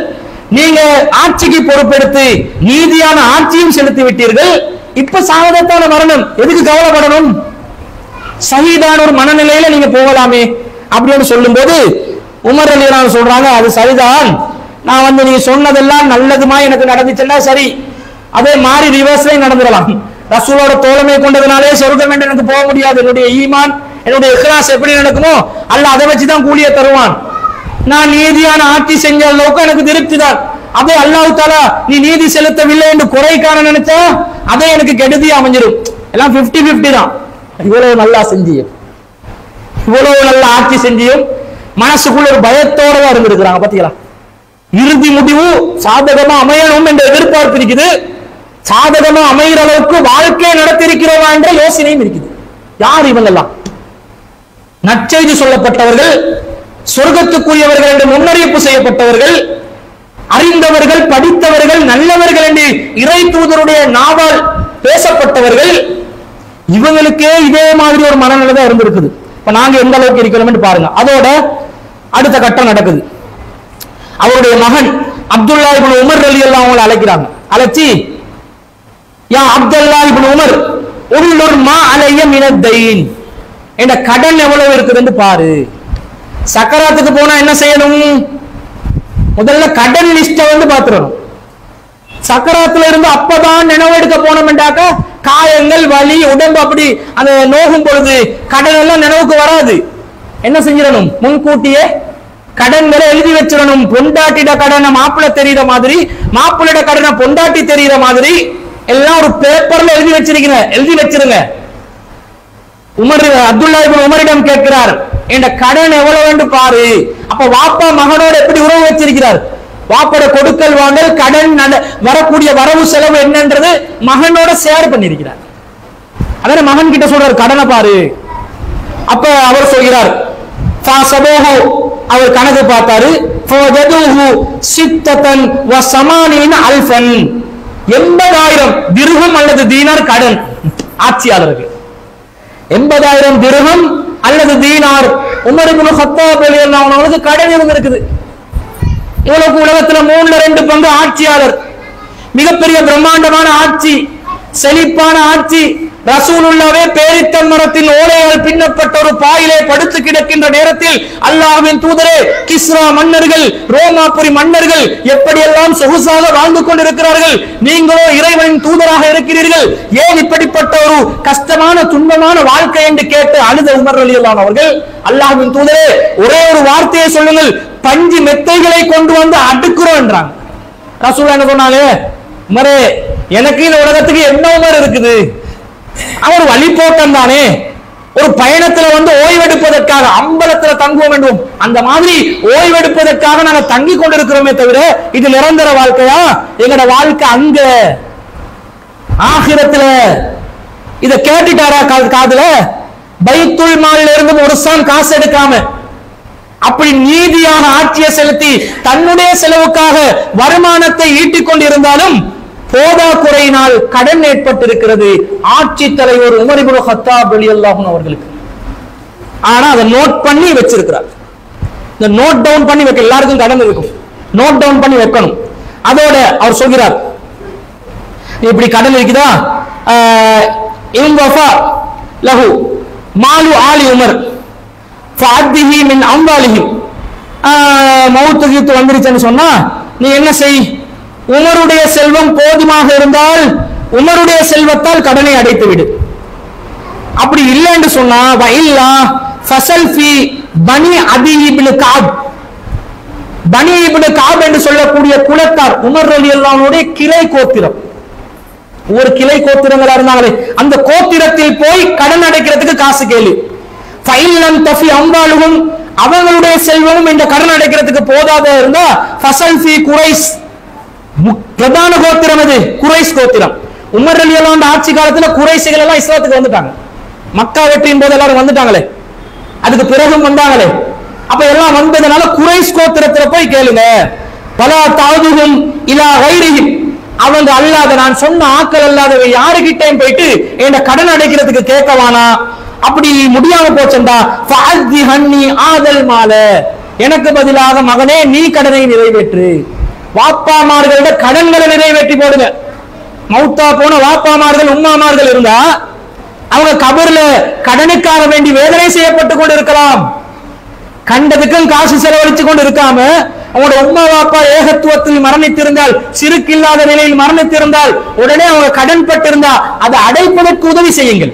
நீங்க ஆட்சிக்கு பொறுப்பெடுத்து நீதியான ஆட்சியும் செலுத்தி விட்டீர்கள். இப்ப சாவதத்தான மரணம், எதுக்கு கவலைப்படணும்? சஹீதான ஒரு மனநிலையில நீங்க போகலாமே அப்படின்னு சொல்லும் போது உமர் ரலியல்லாஹு சொல்றாங்க, அது சரிதான், நான் வந்து நீ சொன்னதெல்லாம் நல்லதுமா எனக்கு நடந்துச்சுன்னா சரி, அதே மாதிரி ரிவர்ஸ்லயும் நடந்துடலாம். ரசூலோட தோழமை கொண்டதுனாலே சொர்க்கம் என்று எனக்கு போக முடியாது. என்னுடைய ஈமான், என்னுடைய இக்லாஸ் எப்படி நடக்குமோ அல்லாஹ் அதை வச்சுதான் கூலியை தருவான். நான் நீதியான ஆட்சி செஞ்ச அளவுக்கு எனக்கு திருப்தி தான். அதே அல்லாஹ் தஆலா நீ நீதி செலுத்தவில்லை என்று குறை காண நினைச்சா அதே எனக்கு கெடுதி அமைஞ்சிடும். எல்லாம் பிப்டி பிப்டி தான். இவ்வளவு நல்லா செஞ்சியும், இவ்வளவு நல்ல ஆட்சி செஞ்சியும் மனசுக்குள்ள ஒரு பயத்தோட தான் இருந்திருக்கிறாங்க. பாத்தீங்களா, இறுதி முடிவு சாதகமா அமையணும் என்ற எதிர்பார்ப்பு இருக்குது. சாதகமா அமைகிற அளவுக்கு வாழ்க்கையை நடத்திருக்கிறோமா என்ற யோசனையும் இருக்குது. யார் இவங்கெல்லாம்? நற்செய்தி சொல்லப்பட்டவர்கள், சொர்க்கத்துக்குரியவர்கள் என்று முன்னறிவிப்பு செய்யப்பட்டவர்கள், அறிந்தவர்கள், படித்தவர்கள், நல்லவர்கள் என்று இறை தூதருடைய நாவால் பேசப்பட்டவர்கள். இவங்களுக்கே இதே மாதிரி ஒரு மனநிலை தான் இருந்திருக்குது. இப்ப நாங்க எந்த அளவுக்கு இருக்கிறோம் பாருங்க. அதோட அடுத்த கட்டம் நடக்குது. அவருடைய மகன் அப்துல்லா இப்னு உமர் ரலியல்லாஹு அன்ஹு அழைக்கிறாங்க. அழைச்சி, யா அப்துல்லா இப்னு உமர் உன்னுர் மா அலைய மினத்தைன், என்ற கடன் எவ்வளவு இருக்குதுன்னு பாரு. சக்கராத்துக்கு போனா என்ன செய்யணும்? முதல்ல கடன் லிஸ்ட வந்து பாத்துறணும். சக்கராத்துல இருந்து அப்பதான் நினைவெடுக்க போனோம்டாக்க காயங்கள், வலி, உடம்பு அப்படி அந்த நோகும் பொழுது கடன் எல்லாம் நினைவுக்கு வராது. என்ன செஞ்சிடணும்? முன்கூட்டியே கடன்களை எழுதி வச்சிடணும். பொண்டாட்டிட கடனை மாப்பிள்ளை தெரியுற மாதிரி, மாப்பிள்ளைட கடனை பொண்டாட்டி தெரியுற மாதிரி எல்லாம் ஒரு பேப்பர்ல எழுதி வச்சிருக்கிற எழுதி வச்சிருங்க. உமர் அப்துல்லா இப்னு உமரிடம் கேட்கிறார், என்ற கடன் எவ்வளவு என்று பாரு. அப்ப வாப்பா மகனோட எப்படி உறவு வச்சிருக்கிறார்? வாப்போட கொடுக்கல் வாங்கல், கடன், வரக்கூடிய வரவு செலவு என்னன்றது மகனோட ஷேர் பண்ணிருக்கிறார். அதான மகன் கிட்ட சொல்றாரு, கடனை பாரு. அப்ப அவர் சொல்கிறார், அவர் கணக்கு பார்த்தாரு, எண்பதாயிரம் திர்ஹம் அல்லது தீனார் கடன் ஆட்சியாளருக்கு. எண்பதாயிரம் திர்ஹம் அல்லது தீனார் உமர் இப்னு கத்தாப் ரலியல்லாஹு அன்ஹு கடன் இருந்திருக்குது. இவ்வளவு உலகத்துல மூணுல ரெண்டு பங்கு ஆட்சியாளர், மிகப்பெரிய பிரம்மாண்டமான ஆட்சி, செழிப்பான ஆட்சி. ரசூலுல்லாஹ்வே பேரித்த மரத்தின் ஓலையால் பின்னப்பட்ட ஒரு பாயிலே படுத்து கிடக்கின்ற நேரத்தில் அல்லாஹ்வின் தூதரே, கிஸ்ரா மன்னர்கள், ரோமாபுரி மன்னர்கள் எப்படியெல்லாம் சொகுசாக வாழ்ந்து கொண்டிருக்கிறார்கள், நீங்களோ இறைவனின் தூதராக இருக்கிறீர்கள், ஏன் இப்படிப்பட்ட ஒரு கஷ்டமான துன்பமான வாழ்க்கை என்று கேட்டு அழுத உமர் ரலியல்லாஹு அவர்கள், அல்லாஹ்வின் தூதரே ஒரே ஒரு வார்த்தையை சொல்லுங்கள், பஞ்சு மெத்தைகளை கொண்டு வந்து அடுக்குறோம் என்றாங்க. ரசூலுல்லாஹ் என்ன சொன்னாங்க? உமரே, எனக்கு இந்த உலகத்துக்கு என்ன உமர் இருக்குது? அவர் வழி போட்டம் தானே. ஒரு பயணத்துல வந்து ஓய்வெடுப்பதற்காக அம்பலத்துல தங்குவோம் என்றும் அந்த மாதிரி ஓய்வெடுப்பதற்காக நாங்க தங்கி கொண்டிருக்கிறோமே தவிர இது நிரந்தர வாழ்க்கையா? எங்கட வாழ்க்கை அங்க ஆகிரத்துல. இத கேட்டுட்டாரா காதுல? பைத்துல் மால்ல இருந்து ஒரு சான் காசு எடுக்காம அப்படி நீதியான ஆட்சியை செலுத்தி தன்னுடைய செலவுக்காக வருமானத்தை ஈட்டிக் கொண்டிருந்தாலும் போதாக்குறையினால் கடன் ஏற்பட்டிருக்கிறது ஆட்சி தலைவர் உமர் இப்னு கத்தாப் ரலியல்லாஹு அன்ஹு அவர்களுக்கு. ஆனா அதை நோட் பண்ணி வச்சிருக்கிறார். இந்த நோட் டவுன் பண்ணி வைக்க, எல்லாருக்கும் கடன் இருக்கும், நோட் டவுன் பண்ணி வைக்கணும். அதோட அவர் சொல்கிறார், இப்படி கடன் இருக்குதா, இன்வஃபா லஹு மாலு ஆலி உமர் ஃபஅத்திஹி மின் அம்வாலிஹி, மௌத்து கீத்து வந்துருச்சுன்னு சொன்னா நீ என்ன செய், உமருடைய செல்வம் போதுமாக இருந்தால் உமருடைய செல்வத்தால் கடனை அடைத்து விடு. அப்படி இல்லை என்று சொன்னா வஇல்லா ஃபஸல் ஃபி பனி அபி இப்னு கஅப், பனி இப்னு கஅப் என்று சொல்லக்கூடிய குலத்தார் உமர் ரலியல்லாஹு அன்ஹுடைய கிளை கோத்திரம், ஒரு கிளை கோத்திரங்களா இருந்தாங்களே அந்த கோத்திரத்தில் போய் கடன் அடைக்கிறதுக்கு காசு கேளு. ஃபைலம் தஃபி அம்வாலுஹும், அவங்களுடைய செல்வமும் இந்த கடன் அடைக்கிறதுக்கு போதாத இருந்தா ஃபஸல் ஃபி குரைஸ், பிரதான கோத்திரம் அது குரைஸ் கோத்திரம். உமர் ரலியல்லாஹு அன்ஹு ஆட்சி காலத்துல குரைஷிகள் எல்லாம் இஸ்லாத்துக்கு வந்துட்டாங்க. மக்கா வெற்றியின் போது எல்லாரும் வந்துட்டாங்களே, அதுக்கு பிறகும் வந்தாங்களே. அப்ப எல்லாம் வந்ததுனால குரைஸ் கோத்திரத்துல போய் கேளுங்க. பலா தாதுஹும் இலா கைரிஹிம், அவங்க அல்லாத நான் சொன்ன ஆக்கள் அல்லாதவை யாருகிட்டையும் போயிட்டு என்ன கடன் அடைக்கிறதுக்கு கேட்கவானா. அப்படி முடியாம போச்சண்டா ஃபஅத்தி ஹன்னி ஆதல் மால, எனக்கு பதிலாக மகனே நீ கடனை நிறைவேற்று. வாப்பாமார்களோட கடன்களை நிறைவேற்றி போடுங்க. மௌத்தா போன வாப்பாமார்கள் உம்மாமார்கள் இருந்தா அவங்க கபர்ல கடனுக்காக வேண்டி வேதனை செய்யப்பட்டு கொண்டு இருக்கலாம். கண்டதுக்கும் காசு செலவழிச்சு கொண்டு இருக்காம அவங்களோட உம்மா வாப்பா ஏகத்துவத்தில் மரணித்திருந்தால், சிறுக்கு இல்லாத நிலையில் மரணித்திருந்தால், உடனே அவங்க கடன் பட்டிருந்தா அதை அடைப்பதற்கு உதவி செய்யுங்கள்.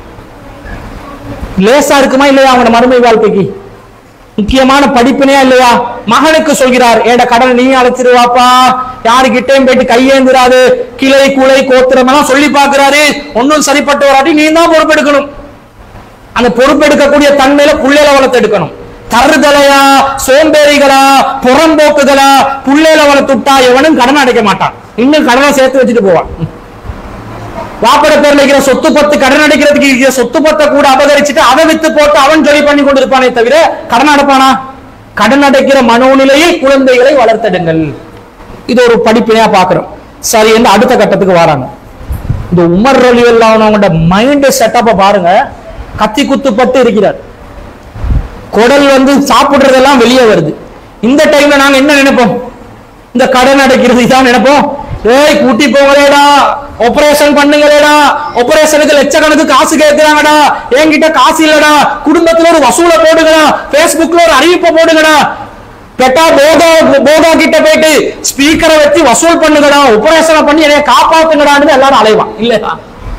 லேசா இருக்குமா இல்லையா அவங்களோட மறுமை வாழ்க்கைக்கு? முக்கியமான படிப்பினையா இல்லையா? மகனுக்கு சொல்கிறார், ஏட கடன் நீ அழைச்சிருவாப்பா, யாருகிட்டையும் போயிட்டு கையேந்திராது, கிளை குலை கோத்திரம் எல்லாம் சொல்லி பாக்குறாரு, ஒன்னும் சரிப்பட்டு வராட்டி நீ தான் பொறுப்பெடுக்கணும். அந்த பொறுப்பெடுக்கக்கூடிய தன்மையில புள்ளையில வளர்த்து எடுக்கணும். தருதலையா, சோம்பேறிகளா, புறம்போக்குகளா புள்ளையில வளர்த்துட்டா எவனும் கடன் அடைக்க மாட்டான், இன்னும் கடனை சேர்த்து வச்சுட்டு போவான். வாப்பட பேர்ல இருக்கிற சொத்து பத்து கடன் அடைக்கிறதுக்கு இருக்கிற சொத்து பத்தை கூட அபகரிச்சுட்டு அதை வித்து போட்டு அவன் ஜொலி பண்ணி கொண்டிருப்பானே தவிர கடன் அடைப்பானா? கடன் அடைக்கிற மனோநிலையில் குழந்தைகளை வளர்த்தெடுங்கள். இது ஒரு படிப்பினையா பாக்குறோம். சரி, என்று அடுத்த கட்டத்துக்கு வராங்க. இந்த உமர் ரலியல்லாஹு அன்ஹுவோட மைண்ட் செட்டப்ப பாருங்க. கத்தி குத்துப்பட்டு இருக்கிறார், குடல் வந்து சாப்பிடுறதெல்லாம் வெளியே வருது. இந்த டைம்ல நாங்க என்ன நினைப்போம்? இந்த கடன் அடைக்கிறது தான் நினைப்போம். ஏய் கூட்டி போங்களேடா, ஆபரேஷன் பண்ணுங்களேடா, ஆபரேஷனுக்கு லட்சக்கணக்கு காசு கேட்கிறாங்கடா, என்கிட்ட காசு இல்லடா, குடும்பத்துல ஒரு வசூலை போடுங்கடா, பேஸ்புக்ல ஒரு அறிவிப்பை போடுங்கடா, பெட்டா போகா போகா கிட்ட போயிட்டு ஸ்பீக்கரை வச்சு வசூல் பண்ணுங்கடா, ஆபரேஷனை பண்ணி என்னைய காப்பாத்துங்கடான்னு எல்லாரும் அலைவான் இல்லையா?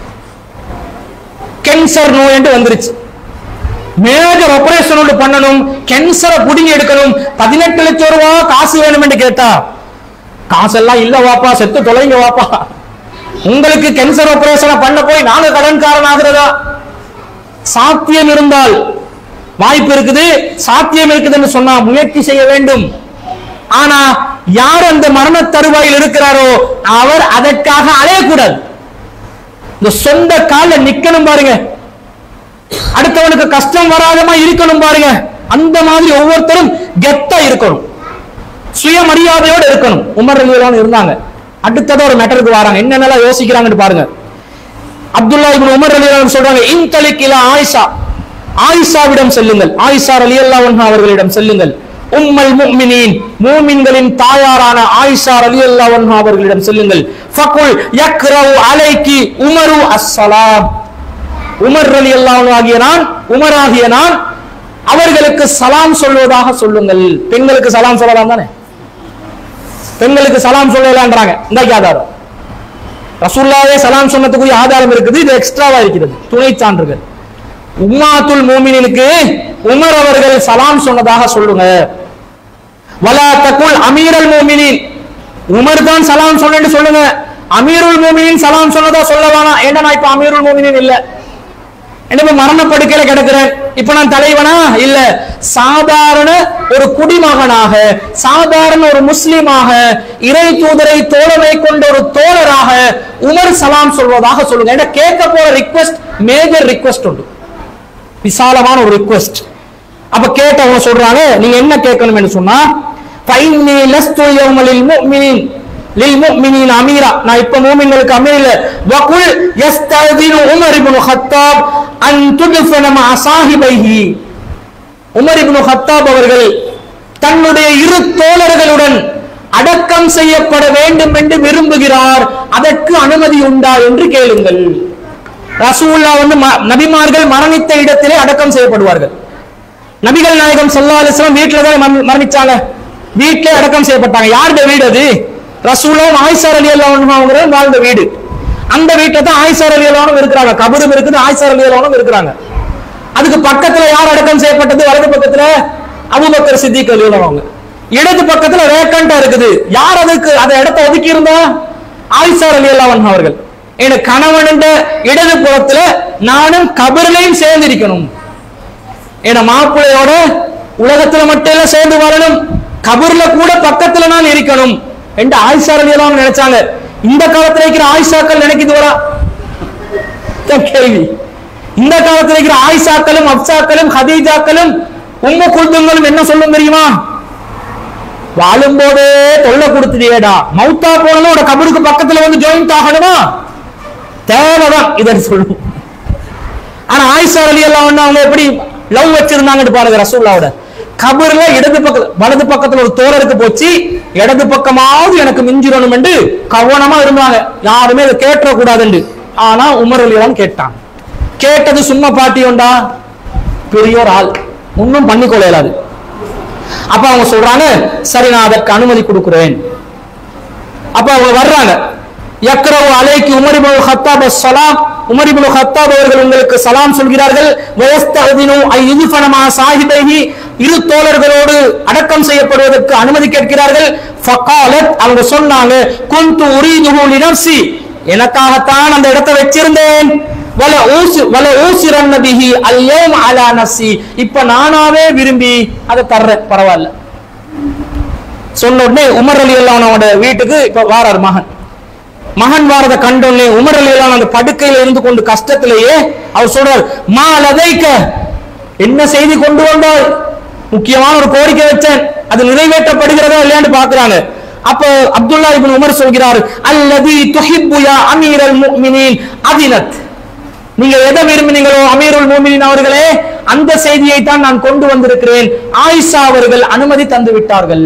கேன்சர் நோய் என்று வந்துருச்சு, மேஜர் ஆபரேஷன் ஒன்று பண்ணணும், கேன்சரை புடிங்கி எடுக்கணும், பதினெட்டு லட்சம் ரூபாய் காசு வேணும் என்று கேட்டா காசெல்லாம் இல்ல வாப்பா, செத்து தொலைங்க வாப்பா, உங்களுக்கு கேன்சர் ஆபரேஷனை பண்ண போய் நாங்க கடன்காரன் ஆகிறதா? சாத்தியம் இருந்தால், வாய்ப்பு இருக்குது, சாத்தியம் இருக்குதுன்னு சொன்னா முயற்சி செய்ய வேண்டும். ஆனா யார் அந்த மரண தருவாயில் இருக்கிறாரோ அவர் அதற்காக அலையக்கூடாது. இந்த சொந்த கால நிக்கணும் பாருங்க, அடுத்தவனுக்கு கஷ்டம் வராதமா இருக்கணும் பாருங்க. அந்த மாதிரி ஒவ்வொருத்தரும் கெத்தா இருக்கணும், சுயமரியாதையோடு இருக்கணும். உமர் ரலியல்லாஹு இருந்தாங்க. அடுத்தது ஒரு மேட்டருக்கு வராங்க, என்னென்னலாம் யோசிக்கிறாங்கன்னு பாருங்க. அப்துல்லா இப்னு உமர் ரலியல்லாஹு சொல்றாங்க, இன்தலிக் இலா ஆயிஷா, ஆயிஷாவிடம் செல்லுங்கள், ஆயிஷா ரலியல்லாஹு அன்ஹா அவர்களிடம் செல்லுங்கள். உம்முல் முஃமினீன், மூமின்களின் தாயாரான ஆயிஷா ரலியல்லாஹு அன்ஹா அவர்களிடம் செல்லுங்கள். ஃபகுல் யக்ரவு அலைக்கி உமரு அஸ்ஸலாம், உமர் ரலியல்லாஹு அன்ஹு ஆகிய நான், உமர் ஆகிய நான் அவர்களுக்கு சலாம் சொல்வதாக சொல்லுங்கள். பெண்களுக்கு சலாம் சொல்லலாம் தானே? பெண்களுக்கு சலாம் சொல்லலாம்ன்றாங்க. இந்த ஆதாரம் ரசூலுல்லாஹே சலாம் சொன்னதுக்குரிய ஆதாரம் இருக்குது, இது எக்ஸ்ட்ராவா இருக்கிறது, துணை சான்றுகள். உம்மாத்துல் மூமினினுக்கு உமர் அவர்கள் சலாம் சொன்னதாக சொல்லுங்க. வலா தகுல் அமீருல் மூமினின், உமர் தான் சலாம் சொன்னேன்னு சொல்லுங்க. அமீருல் மூமினின் சலாம் சொன்னதா சொல்லவானா? ஏன்னா நான் இப்ப அமீருல் மூமினின் இல்ல, என்ன மரணப்படுக்கையில கிடக்கிறேன், இப்ப நான் தலைவனா இல்ல, சாதாரண ஒரு குடிமகனாக, சாதாரண ஒரு முஸ்லிமாக, இறை தூதரை தோழமை கொண்ட ஒரு தோழராக உமர் சலாம் சொல்வதாக சொல்லுங்க. என்ன கேட்க போற ரிக்வெஸ்ட் மேஜர் ரிக்வெஸ்ட் உண்டு, விசாலமான ஒரு ரிக்வெஸ்ட். அப்ப கேட்டவங்க சொல்றாங்க, நீங்க என்ன கேட்கணும் என்று சொன்னா, ஃபைன்னி லஸ்து யௌமல் முஃமினின் லில் முஃமினின் அமீரா, நான் இப்ப மூமின்களுக்கு அமீர் இல்ல. வகுல் யஸ்தஅதினு உமர் இப்னு கத்தாப் அன் துத்ஃபன மஅ ஸாஹிபைஹி, உமர் இப்னு கத்தாப் அவர்கள் தன்னுடைய இரு தோழர்களுடன் அடக்கம் செய்யப்பட வேண்டும் என்று விரும்புகிறார், அதற்கு அனுமதி உண்டா என்று கேளுங்கள். ரசூலுல்லாஹ் வந்து நபிமார்கள் மரணித்த இடத்திலே அடக்கம் செய்யப்படுவார்கள். நபிகள் நாயகம் ஸல்லல்லாஹு அலைஹி வஸல்லம் வீட்ல தான் மரணிச்சாங்க, வீட்டிலே அடக்கம் செய்யப்பட்டாங்க. யாருடைய வீடு அது? ரசூலுல்லாஹ் ஆயிஷா ரலியல்லாஹு அன்ஹா அவங்க வாழ்ந்த வீடு. அந்த வீட்டுல தான் ஆயிஷா ரலியல்லாஹு அன்ஹா இருக்கிறாங்க, கபரும் இருக்குது, ஆயிஷா ரலியல்லாஹு அன்ஹா இருக்கிறாங்க. அதுக்கு பக்கத்துல யார் அடக்கம் செய்யப்பட்டது? வலது பக்கத்துல அபூபக்கர் சித்திக் ரலியல்லாஹு அன்ஹு, இடது பக்கத்துல வேக்கண்டா இருக்குது. யார் அதுக்கு அந்த இடத்தை ஒதுக்கி இருந்தா? ஆயிஷா ரலியல்லாஹு அன்ஹா அவர்கள். என் கணவன் இடது புறத்துல நானும் கபரிலையும் சேர்ந்து இருக்கணும், என் மாப்பிள்ளையோட உலகத்துல மட்டும் எல்லாம் சேர்ந்து வாழணும், கபர்ல கூட பக்கத்துல நான் இருக்கணும் என்று ஆயிஷா ரலியல்லாஹு அன்ஹா நினைச்சாங்க. இந்த காலத்துல இருக்கிற ஆயிஷாக்கள் நினைக்குது வரா கேள்வி. இந்த காலத்துல இருக்கிற ஆயிஷாக்களும் அப்சாக்களும் ஹதீஜாக்களும் உம்மு குல்தும்களும் என்ன சொல்லும் தெரியுமா? வாழும் போதே தொல்லை கொடுத்துடியேடா, மௌத்தா போனாலும் ஒரு கபருக்கு பக்கத்துல வந்து ஜாயிண்ட் ஆகணுமா? தேவைதான் இதை சொல்லும். ஆனா ஆயிஷா ரலியல்லாஹு அன்ஹா அவங்க எப்படி லவ் வச்சிருந்தாங்கன்னு பாருங்க ரசூலுல்லாஹ்வோட. கபர்ல இடது பக்கம் வலது பக்கத்துல ஒரு தோழருக்கு போச்சு, இடது பக்கமாவது எனக்கு மிஞ்சிடணும் என்று கவனமா இருந்தாங்க, யாருமே அதை கேட்ட கூடாது. ஆனா உமர் அலிதான் கேட்டான். கேட்டது சும்மா பாட்டி உண்டா, பெரிய ஒரு ஆள், ஒன்னும் பண்ணி கொள்ளாது. அப்ப அவங்க சொல்றாங்க, சரி நான் அதற்கு அனுமதி கொடுக்கிறேன். அப்ப அவங்க வர்றாங்க, யக்ரவு அலைக்கு உமர் இப்னு ஹத்தாப் அஸ்ஸலாம், உமர் இப்னு ஹத்தாப் அவர்கள் உங்களுக்கு சலாம் சொல்கிறார்கள். வயஸ்தஹதினு ஐயுஃபன மா சாஹிபைஹி, இரு தோழர்களோடு அடக்கம் செய்யப்படுவதற்கு அனுமதி கேட்கிறார்கள். ஃபகாலத், அவங்க சொன்னாங்க, குன்து உரீதுஹு லினஃப்ஸி, எனக்காகத்தான் அந்த இடத்தை வச்சிருந்தேன். வல ஊசி வல ஊசிரன் பிஹி அல்யௌம் அலா நஃப்ஸி, இப்ப நானாவே விரும்பி அதை தர்றேன், பரவாயில்ல. சொன்ன உடனே உமர் ரலியல்லாஹு அன்ஹுவோட வீட்டுக்கு இப்ப வாரார் மகன். மகன் வாரத கண்டோன்னே உமர் ரலியல்லாஹு அந்த படுக்கையில இருந்து கொண்டு கஷ்டத்திலேயே அவர் சொல்றார், மா லதைக்க, என்ன செய்தி கொண்டு வந்தால், முக்கியமான ஒரு கோரிக்கை வச்சேன், அது நிறைவேற்றப்படுகிறதா இல்லையான்னு பாக்குறாங்க. அப்ப அப்துல்லா இப்னு உமர் சொல்கிறார், அல்லதி துஹிப்பு யா அமீரல் முஃமினீன் அதினத், நீங்க எதை விரும்பினீங்களோ அமீருல் முஃமினீன் அவர்களே, அந்த செய்தியை தான் நான் கொண்டு வந்திருக்கிறேன். ஆயிஷா அவர்கள் அனுமதி தந்து விட்டார்கள்.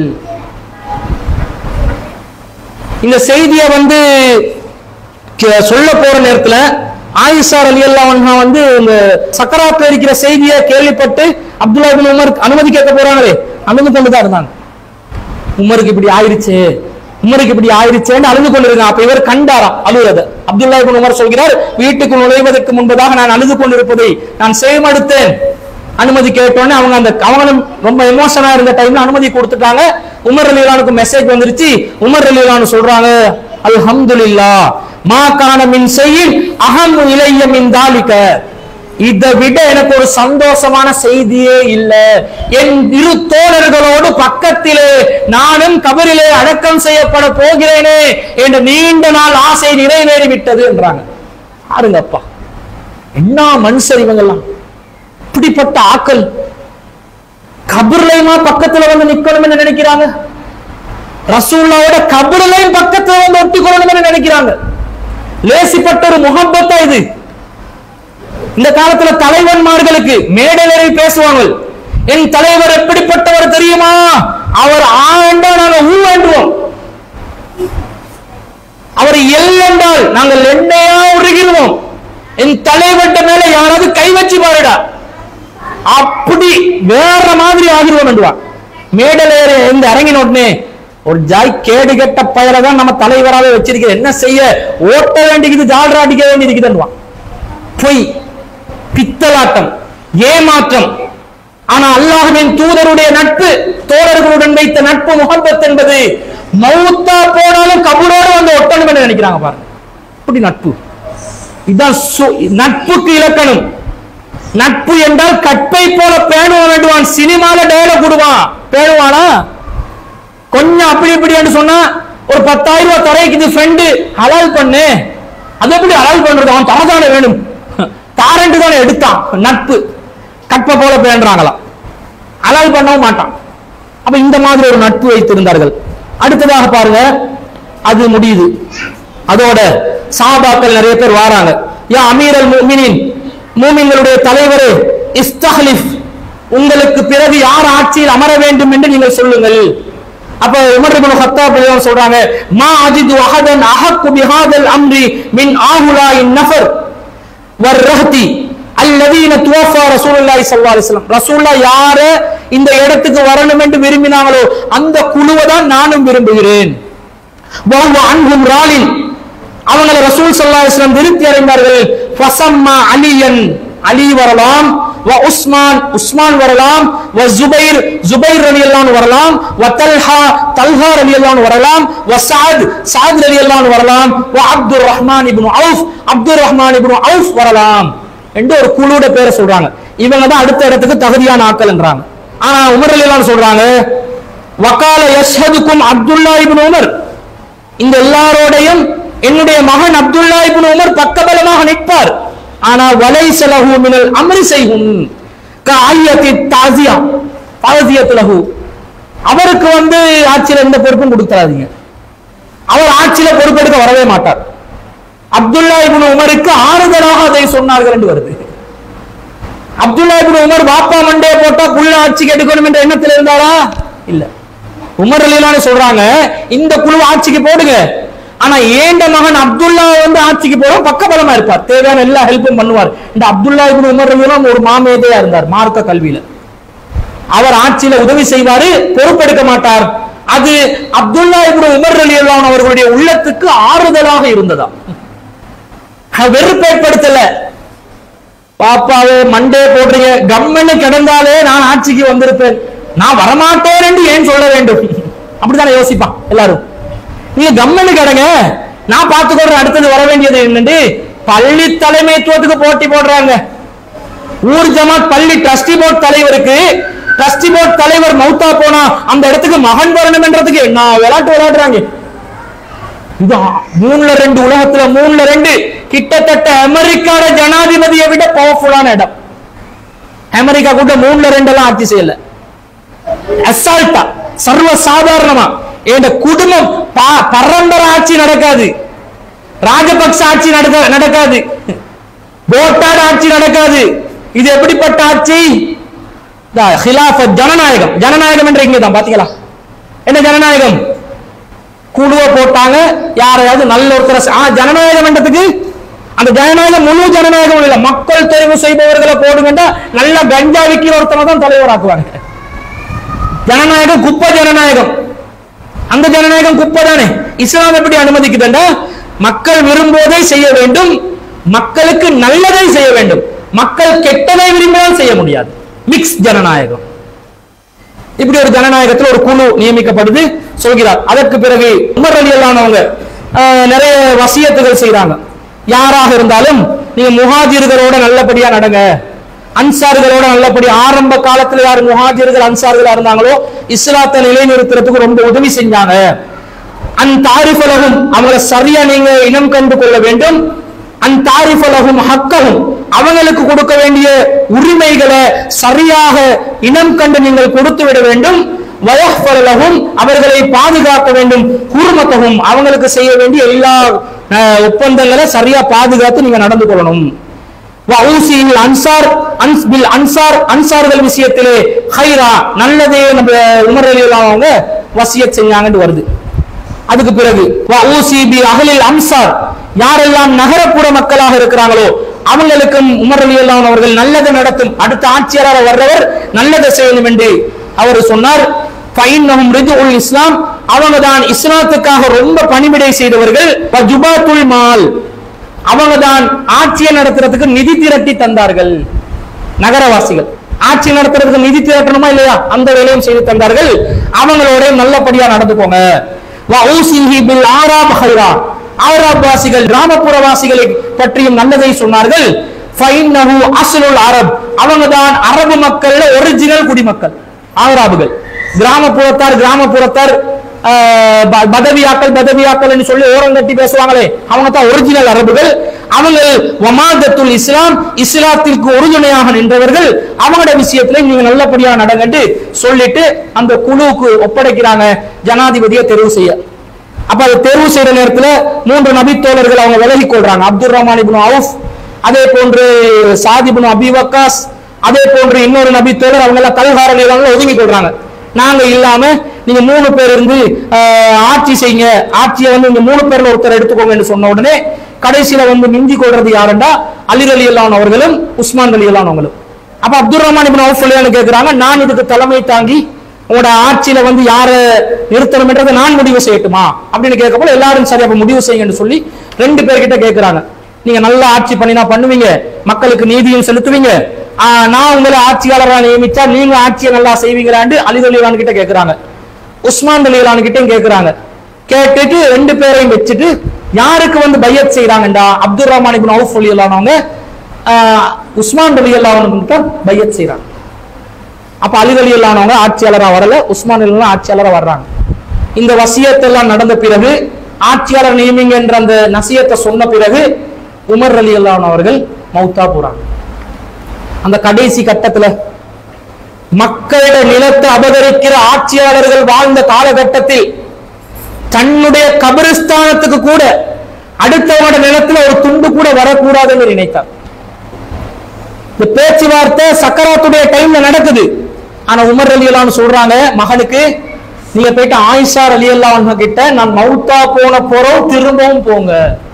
இந்த செய்தியை வந்து சொல்ல போற நேரத்துல ஆயிஷா ரலியல்லாஹு அன்ஹா வந்து இந்த சக்கராத்துல இருக்கிற செய்தியை கேள்விப்பட்டு அப்துல்லா இப்னு உமர் அனுமதி கேட்க போறாங்களே, அனுமதி கொண்டுதான் இருந்தாங்க. உமருக்கு இப்படி ஆயிருச்சு, உமருக்கு இப்படி ஆயிருச்சேன்னு அழுது கொண்டிருக்காங்க. அப்ப இவர் கண்டாராம் அழுவது. அப்துல்லா இப்னு உமர் சொல்கிறார், வீட்டுக்கு நுழைவதற்கு முன்பதாக நான் அழுது கொண்டிருப்பதை நான் செவிமடுத்தேன். அனுமதி கேட்டோன்னே அவங்க அந்த அவங்களும் ரொம்ப எமோஷனா இருந்த டைம்ல அனுமதி கொடுத்துட்டாங்க. உமர் ரலியல்லாஹுக்கு மெசேஜ் வந்துருச்சு. உமர் ரலியல்லாஹு சொல்றாங்க, அல்ஹம்துலில்லாஹ் மா கான மின் ஷைஇன் அஹம்மு இலைய மின் தாலிக, இதை விட எனக்கு ஒரு சந்தோஷமான செய்தியே இல்ல. என் இரு தோழர்களோடு பக்கத்திலே நானும் கபரிலே அடக்கம் செய்யப்பட போகிறேனே என்ற நீண்ட நாள் ஆசை நிறைவேறிவிட்டது என்றாங்க. பாருங்கப்பா, என்ன மனுஷர் இவங்கெல்லாம், இப்படிப்பட்ட ஆக்கள் கபர்லையுமா பக்கத்துல வந்து நிக்கணும் என்று நினைக்கிறாங்க. ரசூலுல்லாஹ்வோட கபர்லையும் பக்கத்துல வந்து ஒட்டிக்கொள்ளணும் என்று நினைக்கிறாங்க. லேசிப்பட்ட ஒரு முஹப்பத்தா இது. இந்த காலத்துல தலைவன்மார்களுக்கு மேடையில் பேசுவாங்க, என் தலைவர் எப்படிப்பட்டவர் தெரியுமா, அவர் ஆ என்றால் நாங்கள் ஊ என்றுவோம், அவர் எல் என்றால் நாங்கள் எண்ணையா உருகிடுவோம், என் தலைவர்கிட்ட மேல யாராவது கை வச்சு பாருடா, அப்படி வேற மாதிரி ஆகிடுவோம் என்றுவான். மேடையில் இந்த அரங்கின உடனே ஒரு ஜாய் கேடு கெட்ட பெயரை தான் நம்ம தலைவராக வச்சிருக்கிற, என்ன செய்ய, ஓட்ட வேண்டியது ஜால்ரா அடிக்க வேண்டியிருக்குதுன்னுவான். பொய், பித்தலாட்டம், ஏமாற்றம். ஆனா அல்லாஹ்வின் தூதருடைய நட்பு, தோழர்களுடன் வைத்த நட்பு முஹப்பத் என்பது மௌத்தா போனாலும் கபரோடு வந்து ஒட்டணும் என்று நினைக்கிறாங்க. பாருங்க, இப்படி நட்பு. இதுதான் நட்புக்கு இலக்கணம். நட்பு என்றால் கற்பை போல பேணுவான் வேண்டுவான். சினிமால டயலாக் கொடுவான், பேணுவானா கொஞ்சம் அப்படி இப்படி என்று சொன்னா ஒரு பத்தாயிரம் ரூபாய் தரைக்கு ஃப்ரெண்டு ஹலால் பண்ணு, அது எப்படி ஹலால் பண்றது, அவன் தரதானே வேணும், தாரண்டு தானே எடுத்தான். நட்பு கற்பை போல பேணுறாங்களாம், ஹலால் பண்ணவும் மாட்டான். அப்ப இந்த மாதிரி ஒரு நட்பு வைத்திருந்தார்கள். அடுத்ததாக பாருங்க, அது முடியுது. அதோட சஹாபாக்கள் நிறைய பேர் வராங்க. யா அமீரல் முஃமினீன், மூமின்களுடைய தலைவரே, இஸ்தஹ்லிஃப், உங்களுக்கு பிறகு யார் ஆட்சியில் அமர வேண்டும் என்று நீங்கள் சொல்லுங்கள். அப்ப உமர் இப்னு ஹத்தாப் ரலியல்லாஹு சொல்றாங்க, மா அஜிது அஹதன் அஹக்கு பிஹாதல் அம்ரி மின் ஆஹுலாயின் நஃபர் வர்ரஹதி அல்லதீன துவஃபா ரசூலுல்லாஹி ஸல்லல்லாஹு அலைஹி வஸல்லம், ரசூலுல்லாஹ் யார இந்த இடத்துக்கு வரணும் என்று விரும்பினாங்களோ அந்த குழுவை தான் நானும் விரும்புகிறேன். வஹுவ அன்ஹும் ராலின், அவங்களை ரசூல் ஸல்லல்லாஹு அலைஹி வஸல்லம் திருப்தி அடைந்தார்கள். ஃபஸம்மா அலியன், அலி வரலாம், வ உஸ்மான், உஸ்மான் வரலாம், வ ஜுபைர், ஜுபைர் ரலியல்லாஹு அன்ஹு வரலாம், வ தல்ஹா, தல்ஹா ரலியல்லாஹு அன்ஹு வரலாம், வ சஅத், சஅத் ரலியல்லாஹு அன்ஹு வரலாம், வ Abdur Rahman ibn Awf, Abdur Rahman ibn Awf வரலாம் என்று ஒரு குழுவோட பேரை சொல்றாங்க. இவங்க தான் அடுத்த இடத்துக்கு தகுதியான ஆட்கள் என்றாங்க. ஆனா உமர் ரலியல்லாஹு அன்ஹு சொல்றாங்க, வகால யஷ்ஹதுக்கும் அப்துல்லா இப்னு உமர், இந்த எல்லாரோடையும் என்னுடைய மகன் அப்துல்லா இப்னு உமர் பக்கபலமாக நிற்பார். ஆனா வலைஸ லஹு மினல் அம்ரி ஷைஉன் கஅய்யத்தி தாஸியா தாஸியத் லஹு, அவருக்கு வந்து ஆட்சியில எந்த பொறுப்பும் கொடுத்துறாதீங்க, அவர் ஆட்சியில பொறுப்பெடுக்க வரவே மாட்டார். அப்துல்லா இப்னு உமருக்கு ஆறுதலாக அதை சொன்னார்கள் என்று வருது. அப்துல்லா இப்னு உமர் பாப்பா மண்டே போட்டா புள்ள ஆட்சிக்கு எடுக்கணும் என்ற எண்ணத்தில் இருந்தாரா? இல்ல. உமர் ரலியல்லாஹு சொல்றாங்க, இந்த குழு ஆட்சிக்கு போடுங்க, ஆனா ஏண்ட மகன் அப்துல்லா வந்து ஆட்சிக்கு போற பக்கபலமா இருப்பார், தேவையான எல்லா ஹெல்ப்பும் பண்ணுவார். இந்த அப்துல்லா இப்னு உமர் ரலியல்லாஹு ஒரு மாமேதையா இருந்தார் மார்க்க கல்வியில. அவர் ஆட்சியில உதவி செய்வாரு, பொறுப்பெடுக்க மாட்டார். அது அப்துல்லா இப்னு உமர் ரலியல்லாஹு அவர்களுடைய உள்ளத்துக்கு ஆறுதலாக இருந்ததா, வெறுப்பேற்படுத்தல. பாப்பாவே மண்டே போடுறீங்க, கம்மனு கிடந்தாலே நான் ஆட்சிக்கு வந்திருப்பேன், நான் வரமாட்டேன் என்று ஏன் சொல்ல வேண்டும்? அப்படித்தானே யோசிப்பான் எல்லாரும். நீங்க கம்மனு கிடங்க, நான் பார்த்துக்கொள்றேன், அடுத்தது வர வேண்டியது என்னன்னு பள்ளி தலைமைத்துவத்துக்கு போட்டி போடுறாங்க. ஊர் ஜமாத் பள்ளி ட்ரஸ்டி போர்ட் தலைவருக்கு, ட்ரஸ்டி போர்ட் தலைவர் மௌத்தா போனா அந்த இடத்துக்கு மகன் வரணும் என்றதுக்கு என்ன விளையாட்டு விளையாடுறாங்க. இது மூணுல ரெண்டு, உலகத்துல மூணுல ரெண்டு, கிட்டத்தட்ட அமெரிக்கான ஜனாதிபதியை விட பவர்ஃபுல்லான இடம். அமெரிக்கா கூட மூணுல ரெண்டு எல்லாம் ஆட்சி செய்யல, அசால்ட்டா சர்வ சாதாரணமா. என் குடும்பம் பரம்பரை ஆட்சி நடக்காது, ராஜபக்ச ஆட்சி நடக்காது, போட்டாட் ஆட்சி நடக்காது. இது எப்படிப்பட்ட ஆட்சி? ஜனநாயகம். ஜனநாயகம் என்ற இங்கதான் பாத்தீங்களா, என்ன ஜனநாயகம்? குழுவை போட்டாங்க, யாரையாவது நல்ல ஒருத்தர் ஜனநாயகம் என்றதுக்கு, அந்த ஜனநாயகம் முழு ஜனநாயகம் இல்ல, மக்கள் தெரிவு செய்பவர்களை போடுங்க, நல்ல கஞ்சா விக்கிற ஒருத்தனை தான் தலைவராக்குவாங்க. ஜனநாயகம் குப்பை ஜனநாயகம், அந்த ஜனநாயகம் குப்பை தானே. இஸ்லாம் எப்படி அனுமதிக்குதுண்டா, மக்கள் விரும்புவதை செய்ய வேண்டும், மக்களுக்கு நல்லதை செய்ய வேண்டும், மக்கள் கெட்டதை விரும்பினால் செய்ய முடியாது. மிக்ஸ் ஜனநாயகம். இப்படி ஒரு ஜனநாயகத்தில் ஒரு குழு நியமிக்கப்படுது சொல்கிறார். அதற்கு பிறகு உமர் ரலியல்லாஹு அவங்க நிறைய வசியத்துகள் செய்யறாங்க. யாராக இருந்தாலும் நீங்க முஹாஜிர்களோட நல்லபடியா நடங்க, அன்சார்களோட நல்லபடி. ஆரம்ப காலத்துல யார் முஹாஜிர்கள் அன்சார்களா இருந்தாங்களோ இஸ்லாத்தை நிலைநிறுத்துறதுக்கு ரொம்ப உதவி செஞ்சாங்க. அன் தாரிஃபலகும், அவங்களை சரியா நீங்க இனம் கண்டு கொள்ள வேண்டும். அன் தாரிஃபலகும் ஹக்கஹும், அவங்களுக்கு கொடுக்க வேண்டிய உரிமைகளை சரியாக இனம் கண்டு நீங்கள் கொடுத்து விட வேண்டும். வயஹ்ஃபலஹும், அவர்களை பாதுகாக்க வேண்டும். ஹுர்மத்தஹும், அவங்களுக்கு செய்ய வேண்டிய எல்லா ஒப்பந்தங்களை சரியா பாதுகாத்து நீங்க நடந்து கொள்ளணும். வஊசில் அன்சார் அன்பில் அன்சார், அன்சார்கள் விஷயத்திலே ஹைரா, நல்லதே நம்ம உமர் ரலியல்லாஹு அவங்க வசியத் செஞ்சாங்கன்னு வருது. அதுக்கு பிறகு வஊசி பி அஹ்லில் அன்சார், யாரெல்லாம் நகரப்புற மக்களாக இருக்கிறாங்களோ அவங்களுக்கும் உமர் ரலியல்லாஹு அவர்கள் நல்லதை நடத்தும், அடுத்த ஆட்சியாளர் வர்றவர் நல்லதை செய்யணும் என்று அவர் சொன்னார். ஃபைன்னஹும் ரிஜுல் இஸ்லாம், அவங்க தான் இஸ்லாத்துக்காக ரொம்ப பணிவிடை செய்தவர்கள். வஜுபாத்துல் மால், அவங்க தான் ஆட்சியை நடத்துறதுக்கு நிதி திரட்டி தந்தார்கள். நகரவாசிகள் ஆட்சி நடத்துறதுக்கு நிதி திரட்டணுமா இல்லையா, அந்த வேலையும் செய்து தந்தார்கள். அவங்களோட நல்லபடியா நடந்துக்கோங்க. வஊசிஹி பில் ஆராப் ஹைரா, ஆராப் வாசிகள் கிராமப்புற வாசிகளை பற்றியும் நல்லதை சொன்னார்கள். ஃபைன்னஹு அஸ்லுல் அரப், அவங்க தான் அரபு மக்கள்ல ஒரிஜினல் குடிமக்கள். ஆராபுகள் கிராமப்புறத்தார், கிராமப்புறத்தார் பதவியாக்கள் பதவியாக்கள் என்று சொல்லி ஓரம் கட்டி பேசுவாங்களே, அவங்க தான் ஒரிஜினல் அரபுகள். அவங்க வமாதத்துல் இஸ்லாம், இஸ்லாத்திற்கு உறுதுணையாக நின்றவர்கள். அவங்களோட விஷயத்துல நீங்க நல்லபடியா நடங்கட்டு சொல்லிட்டு அந்த குழுவுக்கு ஒப்படைக்கிறாங்க ஜனாதிபதியை தெரிவு செய்ய. அப்ப அதை தெரிவு செய்யற நேரத்துல மூன்று நபி தோழர்கள் அவங்க விலகி கொள்றாங்க. அப்துல் ரஹ்மான் இப்னு அவுஃப், அதே போன்று சாத் இப்னு அபி வக்காஸ், அதே போன்று இன்னொரு நபி தோழர், அவங்க எல்லாம் கல்காரர்கள் ஒதுங்கி கொள்றாங்க. நாங்க இல்லாம நீங்க மூணு பேர் இருந்து ஆட்சி செய்யுங்க, ஆட்சியை வந்து இந்த மூணு பேர்ல ஒருத்தர் எடுத்துக்கோங்க என்று சொன்ன உடனே கடைசியில வந்து மிஞ்சி கொள்றது யாருண்டா அலி ரலியல்லாஹு அவர்களும் உஸ்மான் ரலியல்லாஹு அவர்களும். அப்ப அப்துல் ரஹ்மான் இப்னு அவுஃப் கேக்குறாங்க, நான் இதுக்கு தலைமை தாங்கி உங்களோட ஆட்சியில வந்து யார நிறுத்தணும் என்றதை நான் முடிவு செய்யட்டுமா அப்படின்னு கேட்கப்போ எல்லாரும் சரி அப்ப முடிவு செய்யுங்கன்னு சொல்லி ரெண்டு பேர்கிட்ட கேட்கிறாங்க. நீங்க நல்ல ஆட்சி பண்ணினா பண்ணுவீங்க, மக்களுக்கு நீதியும் செலுத்துவீங்க, நான் உங்களை ஆட்சியாளராக நியமிச்சா நீங்க ஆட்சியை நல்லா செய்வீங்களான்னு அலி ரலியல்லாஹு கிட்ட கேட்கிறாங்க. உஸ்மான் ரலியல்லாஹு கிட்டையும் கேட்கிறாங்க. கேட்டுட்டு ரெண்டு பேரையும் வச்சுட்டு யாருக்கு வந்து பையத் செய்யறாங்கடா, அப்துல் ரஹ்மான் இப்னு அவுஃப் ரலியல்லாஹு அவங்க உஸ்மான் ரலியல்லாஹு அன்ஹு பையத் செய்யறாங்க. அப்ப அலி ரலியல்லாஹு அவங்க ஆட்சியாளராக வரல, உஸ்மான் ரலியல்லாஹு ஆட்சியாளராக வர்றாங்க. இந்த வசியத்தெல்லாம் நடந்த பிறகு, ஆட்சியாளர் நியமிங்க என்ற அந்த நசியத்தை சொன்ன பிறகு உமர் ரலியல்லாஹு அவர்கள் மௌத்தா போறாங்க. அந்த கடைசி கட்டத்துல மக்களுடைய நிலத்தை அபகரிக்கிற ஆட்சியாளர்கள் வாழ்ந்த காலகட்டத்தில் தன்னுடைய கபிரிஸ்தானத்துக்கு கூட அடுத்தவட நிலத்துல ஒரு துண்டு கூட வரக்கூடாதுன்னு நினைத்தார். இந்த பேச்சுவார்த்தை சக்கராத்துடைய டைம்ல நடக்குது. ஆனா உமர் ரலியல்லாஹு அன்ஹு சொல்றாங்க மகனுக்கு, நீங்க போயிட்டு ஆயிஷா ரலியல்லாஹு அன்ஹா கிட்ட நான் மௌத்தா போன போறோம், திரும்பவும் போங்க,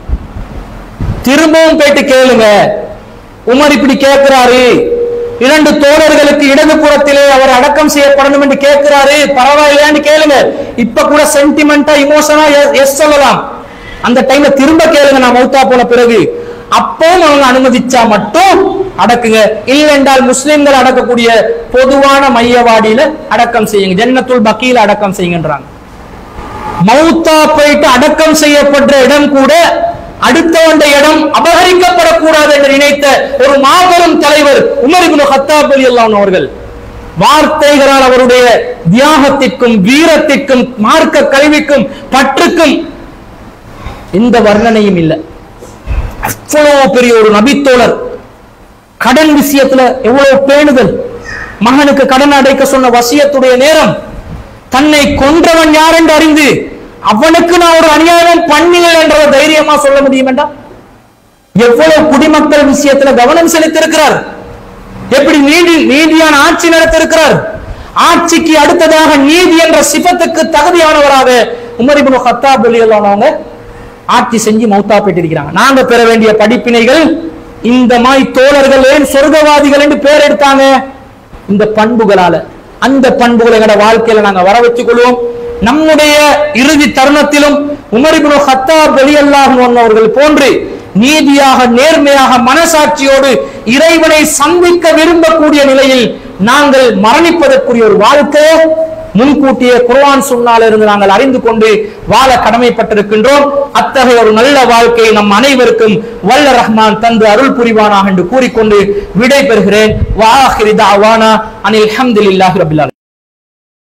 திரும்பவும் போயிட்டு கேளுங்க. உமர் இப்படி கேட்கிறாரு, இரண்டு தோழர்களுக்கு இடது புறத்திலே அவர் அடக்கம் செய்யப்படணும் என்று கேட்கிறாரு, பரவாயில்லையான்னு கேளுங்க. இப்ப கூட சென்டிமெண்டா இமோஷனா எஸ் சொல்லலாம். அந்த டைம்ல திரும்ப கேளுங்க, நான் மௌத்தா போன பிறகு. அப்பவும் அவங்க அனுமதிச்சா மட்டும் அடக்குங்க, இல்லை என்றால் முஸ்லிம்கள் அடக்கக்கூடிய பொதுவான மையவாடியில அடக்கம் செய்யுங்க, ஜன்னத்துல் பக்கீல அடக்கம் செய்யுங்கன்றாங்க. மௌத்தா போயிட்டு அடக்கம் செய்யப்பட்ட இடம் கூட அடுத்தவண்ட இடம் அபகரிக்கப்படக்கூடாது என்று நினைத்த ஒரு மாபெரும் தலைவர் உமர் இப்னு கத்தாப் ரலியல்லாஹு அன்ஹு அவர்கள். வார்த்தைகளால் அவருடைய தியாகத்திற்கும் வீரத்திற்கும் மார்க்க கல்விக்கும் பற்றுக்கும் எந்த வர்ணனையும் இல்லை. அவ்வளவு பெரிய ஒரு நபித்தோழர். கடன் விஷயத்துல எவ்வளவு பேணுதல். மகனுக்கு கடன் அடைக்க சொன்ன வசியத்துடைய நேரம், தன்னை கொன்றவன் யார் என்று அறிந்து அவனுக்கு நான் ஒரு அநியாயம் பண்ணினேன் என்ற தைரியமா சொல்ல முடியும் என்றா? எவ்வளவு குடிமக்கள் விஷயத்துல கவனம் செலுத்திருக்கிறார், எப்படி நீதி நீதியான ஆட்சி நடத்திருக்கிறார். ஆட்சிக்கு அடுத்ததாக நீதி என்ற சிபத்துக்கு தகுதியானவராக உமர் இப்னு கத்தாப் ரலியல்லாஹு அன்ஹு ஆட்சி செஞ்சு மௌத்தா பெற்றிருக்கிறாங்க. நாங்க பெற வேண்டிய படிப்பினைகள் இந்த மாதிரி தோழர்கள் ஏன் சொர்க்கவாதிகள் என்று பேர் எடுத்தாங்க? இந்த பண்புகளால. அந்த பண்புகளை எங்களோட வாழ்க்கையில நாங்க வர வச்சுக் கொள்வோம். நம்முடைய இறுதி தருணத்திலும் உமர் இப்னு கத்தாப் ரலியல்லாஹு அன்ஹு அவர்கள் போன்று நீதியாக நேர்மையாக மனசாட்சியோடு இறைவனை சந்திக்க விரும்பக்கூடிய நிலையில் நாங்கள் மரணிப்பதற்குரிய ஒரு வாழ்க்கையை முன்கூட்டியே குர்ஆன் சுன்னால இருந்து நாங்கள் அறிந்து கொண்டு வாழ கடமைப்பட்டிருக்கின்றோம். அத்தகைய ஒரு நல்ல வாழ்க்கையை நம் அனைவருக்கும் வல்ல ரஹ்மான் தந்து அருள் புரிவானாக என்று கூறிக்கொண்டு விடை பெறுகிறேன். வ ஆகிரு தஅவானா அனில் ஹம்துலில்லாஹி ரப்பில் ஆலமீன்.